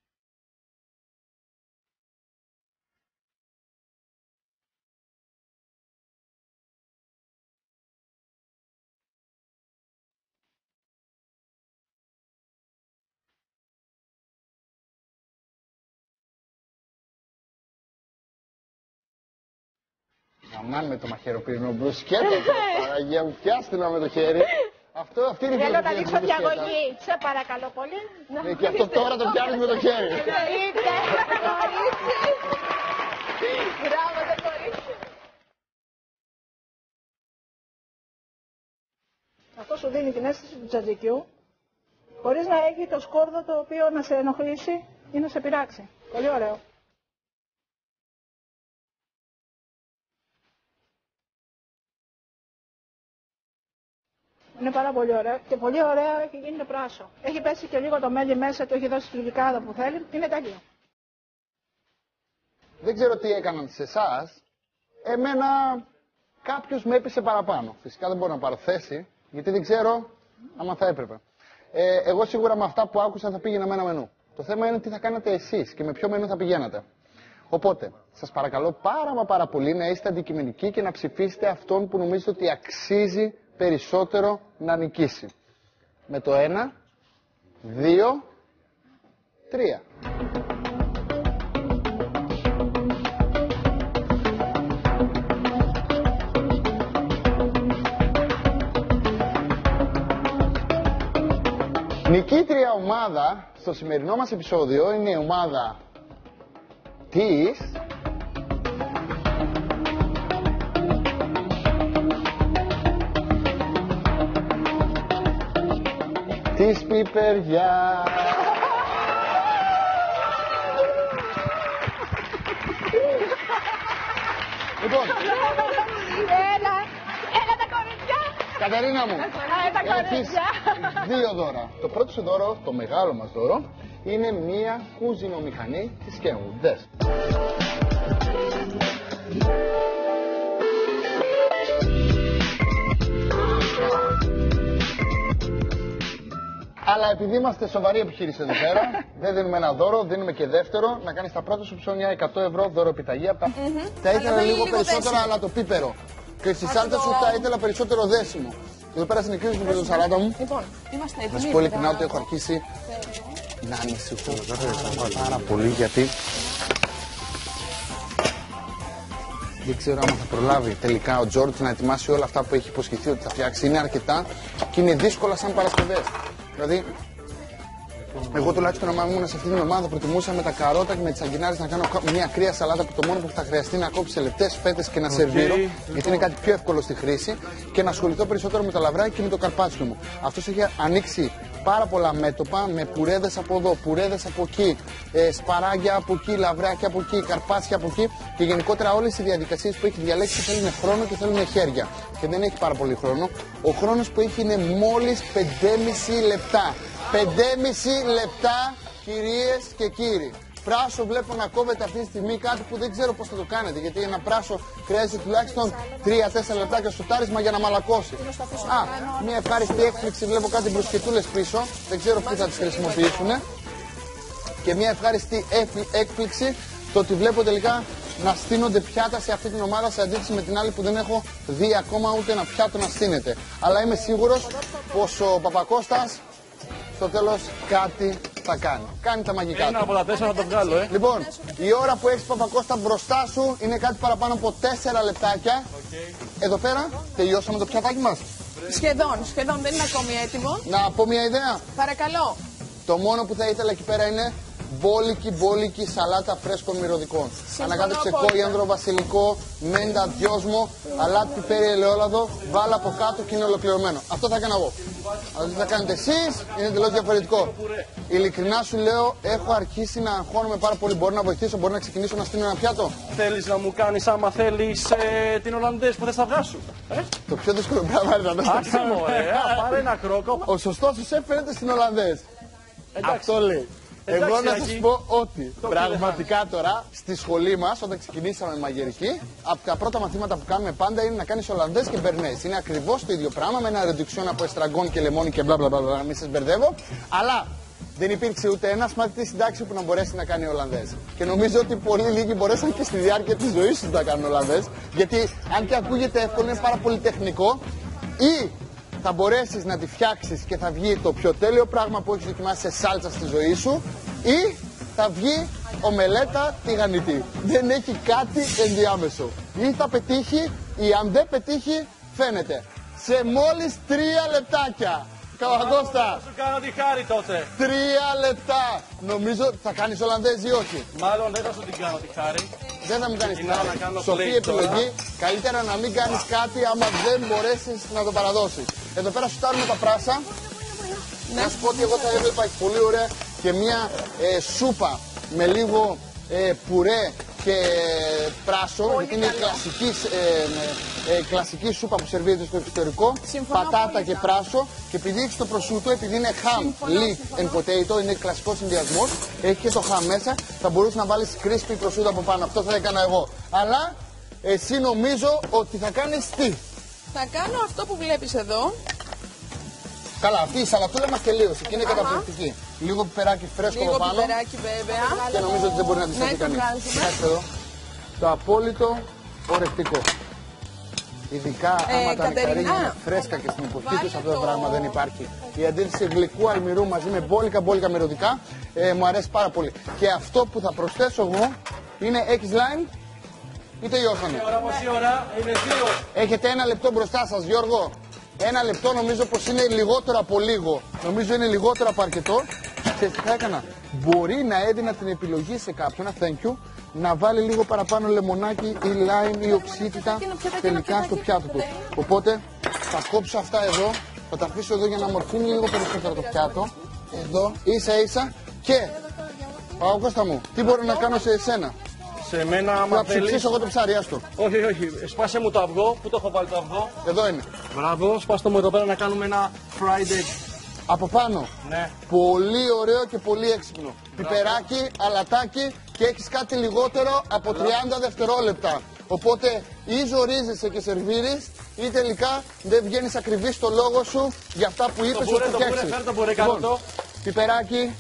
Αμάν με το μαχαιροπύρινο μπρουσκέτα, Παναγία μου, πιάστε να με το χέρι. Αυτό, αυτή είναι η Θέλω να φιλοσοφία δείξω της μπρουσκέτας. διαγωγή. Σε παρακαλώ πολύ. Ναι, και αυτό τώρα το πιάνεις με το χέρι. Εννοείται. Μπράβο το κορίτσι. Αυτό σου δίνει την αίσθηση του τζατζικιού, χωρίς να έχει το σκόρδο το οποίο να σε ενοχλήσει ή να σε πειράξει. Πολύ ωραίο. Είναι πάρα πολύ ωραίο και πολύ ωραίο έχει γίνει το πράσο. Έχει πέσει και λίγο το μέλι μέσα, το έχει δώσει τη γλυκάδα που θέλει. Είναι τέλειο. Δεν ξέρω τι έκαναν σε εσά. Εμένα κάποιος με έπεισε παραπάνω. Φυσικά δεν μπορώ να πάρω θέση, γιατί δεν ξέρω άμα θα έπρεπε. Ε, εγώ σίγουρα με αυτά που άκουσα θα πήγαινα με ένα μενού. Το θέμα είναι τι θα κάνετε εσείς και με ποιο μενού θα πηγαίνατε. Οπότε, σας παρακαλώ πάρα μα πάρα πολύ να είστε αντικειμενικοί και να ψηφίσετε αυτόν που νομίζετε ότι αξίζει περισσότερο να νικήσει. Με το ένα, δύο, τρία. Νικήτρια ομάδα στο σημερινό μας επεισόδιο είναι η ομάδα της της πιπεριάς. Λοιπόν, Έλα, έλα τα κοριτσιά. Κατερίνα μου, Α, τα έχεις κοριτσιά. δύο δώρα. Το πρώτο σου δώρο, το μεγάλο μας δώρο, είναι μία κουζινομηχανή της Kenwood. Δες. Αλλά επειδή είμαστε σοβαρή επιχείρηση εδώ πέρα, δεν δίνουμε ένα δώρο, δίνουμε και δεύτερο. Να κάνεις τα πρώτα σου ψώνια εκατό ευρώ δώρο επιταγή. Από τα... Τα ήθελα θέλει λίγο λίγο περισσότερο, δέσιμο. αλλά το πίπερο. Και στη σάλτσα σου τα ήθελα περισσότερο δέσιμο. Εδώ πέρα συνεχίζω με το σαλάτα μου. Λοιπόν, είμαστε έτοιμοι. Να σου πω ειλικρινά ότι έχω αρχίσει να ανησυχώ πάρα πολύ, γιατί δεν ξέρω αν θα προλάβει τελικά ο Τζόρτζ να ετοιμάσει όλα αυτά που έχει υποσχεθεί ότι θα φτιάξει. Είναι αρκετά και είναι δύσκολα σαν Παρασκευές. Δηλαδή, εγώ τουλάχιστον άμα ήμουν σε αυτή την ομάδα προτιμούσα με τα καρότα και με τις αγκινάρες να κάνω μια κρύα σαλάτα που το μόνο που θα χρειαστεί να κόψει σε λεπτές φέτες και να σερβίρω, γιατί είναι κάτι πιο εύκολο στη χρήση, και να ασχοληθώ περισσότερο με το λαβράκι και με το καρπάτσιο μου. Αυτός έχει ανοίξει πάρα πολλά μέτωπα με πουρέδες από εδώ, πουρέδες από εκεί, ε, σπαράγγια από εκεί, λαβράκια από εκεί, καρπάτσια από εκεί, και γενικότερα όλες οι διαδικασίες που έχει διαλέξει θέλουν χρόνο και θέλουν χέρια. Και δεν έχει πάρα πολύ χρόνο. Ο χρόνος που έχει είναι μόλις πεντέμισι λεπτά. πεντέμισι λεπτά, κυρίες και κύριοι. Πράσο βλέπω να κόβεται αυτή τη στιγμή, κάτι που δεν ξέρω πώς θα το κάνετε, γιατί ένα πράσο χρειάζεται τουλάχιστον τρία τέσσερα λεπτάκια στο τάρισμα για να μαλακώσει. Α, μια ευχάριστη έκπληξη, βλέπω κάτι μπρουσκετούλες πίσω, δεν ξέρω ποιοι θα τις χρησιμοποιήσουν. Και μια ευχάριστη έκπληξη το ότι βλέπω τελικά να στείνονται πιάτα σε αυτή την ομάδα σε αντίθεση με την άλλη που δεν έχω δει ακόμα ούτε ένα πιάτο να στείνεται. Αλλά είμαι σίγουρος πως ο Παπακώστας στο τέλος κάτι θα κάνει. Κάνει τα μαγικά Ένα του. από τα τέσσερα θα το βγάλω, ε. Λοιπόν, η ώρα που έχεις Παπακώστα μπροστά σου είναι κάτι παραπάνω από τέσσερα λεπτάκια. Okay. Εδώ πέρα τελειώσαμε το πιατάκι μας. Σχεδόν, σχεδόν δεν είναι ακόμη έτοιμο. Να πω μια ιδέα. Παρακαλώ. Το μόνο που θα ήθελα εκεί πέρα είναι μπόλικη, μπόλικη σαλάτα φρέσκων μυρωδικών. Ανακάτεψε κόριανδρο, βασιλικό, μέντα, δυόσμο, αλάτι, πιπέρι, ελαιόλαδο, βάλα από κάτω και είναι ολοκληρωμένο. Αυτό θα έκανα εγώ. Αλλά τι θα κάνετε εσείς είναι εντελώς διαφορετικό. Ειλικρινά σου λέω, έχω αρχίσει να αγχώνομαι πάρα πολύ. Μπορεί να βοηθήσω, μπορεί να ξεκινήσω να στείλω ένα πιάτο. Θέλεις να μου κάνεις άμα θέλεις ε, την Ολλανδές που θες να βγάσου. Ε? Το πιο δύσκολο πράγμα είναι να το Άσε μου, ε, πάρε ένα κρόκο. Ο σωστός σου σεφ φαίνεται στην Ολλανδές. Αυτό λέει. Εντάξει, Εγώ να σας Άκη. πω ότι Το πραγματικά τώρα στη σχολή μας όταν ξεκινήσαμε μαγειρική, από τα πρώτα μαθήματα που κάνουμε πάντα είναι να κάνεις Ολλανδές και μπερνές. Είναι ακριβώς το ίδιο πράγμα με ένα ρεντουξιόν από εστραγκόν και λεμόνι και μπλα μπλα μπλα, να μην σας μπερδεύω. Αλλά δεν υπήρξε ούτε ένας μαθητής στην τάξη που να μπορέσει να κάνει Ολλανδές. Και νομίζω ότι πολύ λίγοι μπορέσαν και στη διάρκεια της ζωής τους να κάνουν Ολλανδές. Γιατί αν και ακούγεται εύκολο, είναι πάρα πολύ τεχνικό. Ή θα μπορέσεις να τη φτιάξεις και θα βγει το πιο τέλειο πράγμα που έχεις δοκιμάσει σε σάλτσα στη ζωή σου, ή θα βγει ομελέτα τηγανιτή. Δεν έχει κάτι ενδιάμεσο. Ή θα πετύχει ή αν δεν πετύχει φαίνεται. Σε μόλις τρία λεπτάκια. Καβαγκώστα, Θα σου κάνω τη χάρη τότε. τρία λεπτά. Νομίζω θα κάνεις Ολλανδές ή όχι. Μάλλον δεν θα σου την κάνω τη χάρη. Δεν θα μου κάνεις Ξεκινάω να κάτι. κάνω Σοφή play επιλογή. Καλύτερα να μην κάνεις κάτι άμα δεν μπορέσεις να το παραδώσεις. Εδώ πέρα σου στάρουμε τα πράσα. Να σου πω ότι εγώ θα έβλεπα πολύ ωραία και μια ε, σούπα με λίγο ε, πουρέ και πράσο, γιατί είναι η κλασική, ε, ε, κλασική σούπα που σερβίρεται στο εξωτερικό. Συμφωνώ πατάτα πολύ. και πράσο. Και επειδή έχει το προσούτο, επειδή είναι ham, leek and potato, είναι κλασικό συνδυασμό, έχει και το ham μέσα, θα μπορούσε να βάλει crispy προσούτο από πάνω. Αυτό θα έκανα εγώ. Αλλά εσύ νομίζω ότι θα κάνει τι. Θα κάνω αυτό που βλέπεις εδώ. Καλά, αυτή η σαλατούλα μας τελείωσε και είναι καταπληκτική. Λίγο πιπεράκι φρέσκο Λίγο από πάνω. πιπεράκι βέβαια. Και νομίζω ότι δεν μπορεί να τη Ναι, φέρει το κανείς. βγάζουμε. Κοιτάξτε εδώ. Το απόλυτο ορεκτικό. Ειδικά Ε, άμα τα Κατερίνα, νεκταρίνια είναι α, φρέσκα και στην εποχή βάλε τους αυτό το το- πράγμα δεν υπάρχει. Η αντίθεση γλυκού αλμυρού μαζί με μπόλικα μπόλικα μυρωδικά ε, μου αρέσει πάρα πολύ. Και αυτό που θα προσθέσω εγώ είναι έχεις lime ή τελειώσαμε. Ώρα πόση ώρα είναι δύο. Έχετε ένα λεπτό μπροστά σας Γιώργο. Ένα λεπτό νομίζω πως είναι λιγότερο από λίγο. Νομίζω είναι λιγότερο από αρκετό. Ξέρεις τι θα έκανα. Μπορεί να έδινα την επιλογή σε κάποιον, ένα thank you, να βάλει λίγο παραπάνω λεμονάκι ή lime ή οξύτητα τελικά στο πιάτο του. Οπότε θα κόψω αυτά εδώ, θα τα αφήσω εδώ για να μορφύνει λίγο περισσότερο το πιάτο. Εδώ, ίσα ίσα και... Παπακώστα μου, τι μπορώ να κάνω σε εσένα. Σε μένα Θα άμα θέλεις. ψηφίσω εγώ το ψάρι, άστο. Όχι, όχι, σπάσε μου το αυγό. Πού το έχω βάλει το αυγό. Εδώ είναι. Μπράβο, σπάστε μου εδώ πέρα να κάνουμε ένα fried egg. Από πάνω. Ναι. Πολύ ωραίο και πολύ έξυπνο. Πιπεράκι, αλατάκι και έχεις κάτι λιγότερο από τριάντα δευτερόλεπτα. Οπότε ή ζορίζεσαι και σερβίρεις ή τελικά δεν βγαίνεις ακριβής στο λόγο σου για αυτά που είπες μπουρέ, ότι το μπουρέ, φτιάξεις. φέρ' το μπουρέ, κάτω το. πιπεράκι,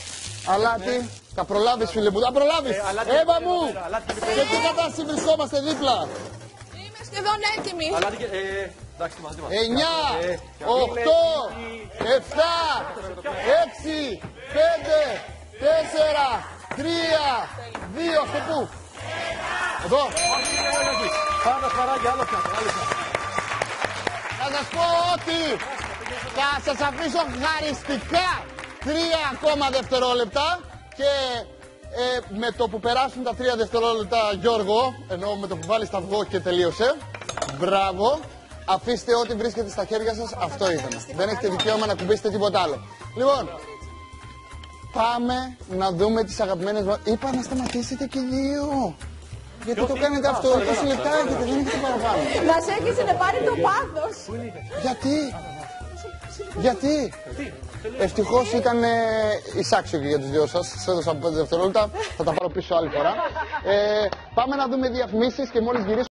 αλάτι, θα προλάβεις φίλε μου, θα προλάβεις. Ε, αλάτι, Εύα εδώ μου, πέρα, αλάτι και σε τι κατάσταση βρισκόμαστε δίπλα. Είμαι σχεδόν έτοιμη. Αλλά τι. Ε, εντάξει, τι μας, τι μας. εννιά, Ε, οκτώ, επτά, έξι, πέντε, τέσσερα, τρία, δύο, αυτό πού. Εδώ. Όχι, όχι, όχι. Πάμε τα σπαράγγια, άλλο πιάτο, άλλο πιάτο. Θα σας πω ότι θα σας αφήσω χαριστικά τρία ακόμα δευτερόλεπτα και ε, με το που περάσουν τα τρία δευτερόλεπτα Γιώργο, ενώ με το που βάλεις τα αυγό και τελείωσε, μπράβο, αφήστε ό,τι βρίσκεται στα χέρια σας, αυτό ήταν. Δεν έχετε δικαίωμα να κουμπίσετε τίποτα άλλο. Λοιπόν, πάμε να δούμε τις αγαπημένες μας. Είπα να σταματήσετε και δύο. Γιατί το κάνετε αυτό, είκοσι λεπτά έχετε, δεν έχετε παραπάνω. Μας έχει συνεπάρει το πάθος. Γιατί, γιατί. Ευτυχώς ήταν ε, εισάξιο και για τους δυο σας. Σας έδωσα από πέντε δευτερόλεπτα, θα τα πάρω πίσω άλλη φορά. Ε, πάμε να δούμε διαφημίσεις και μόλις γυρίσουμε.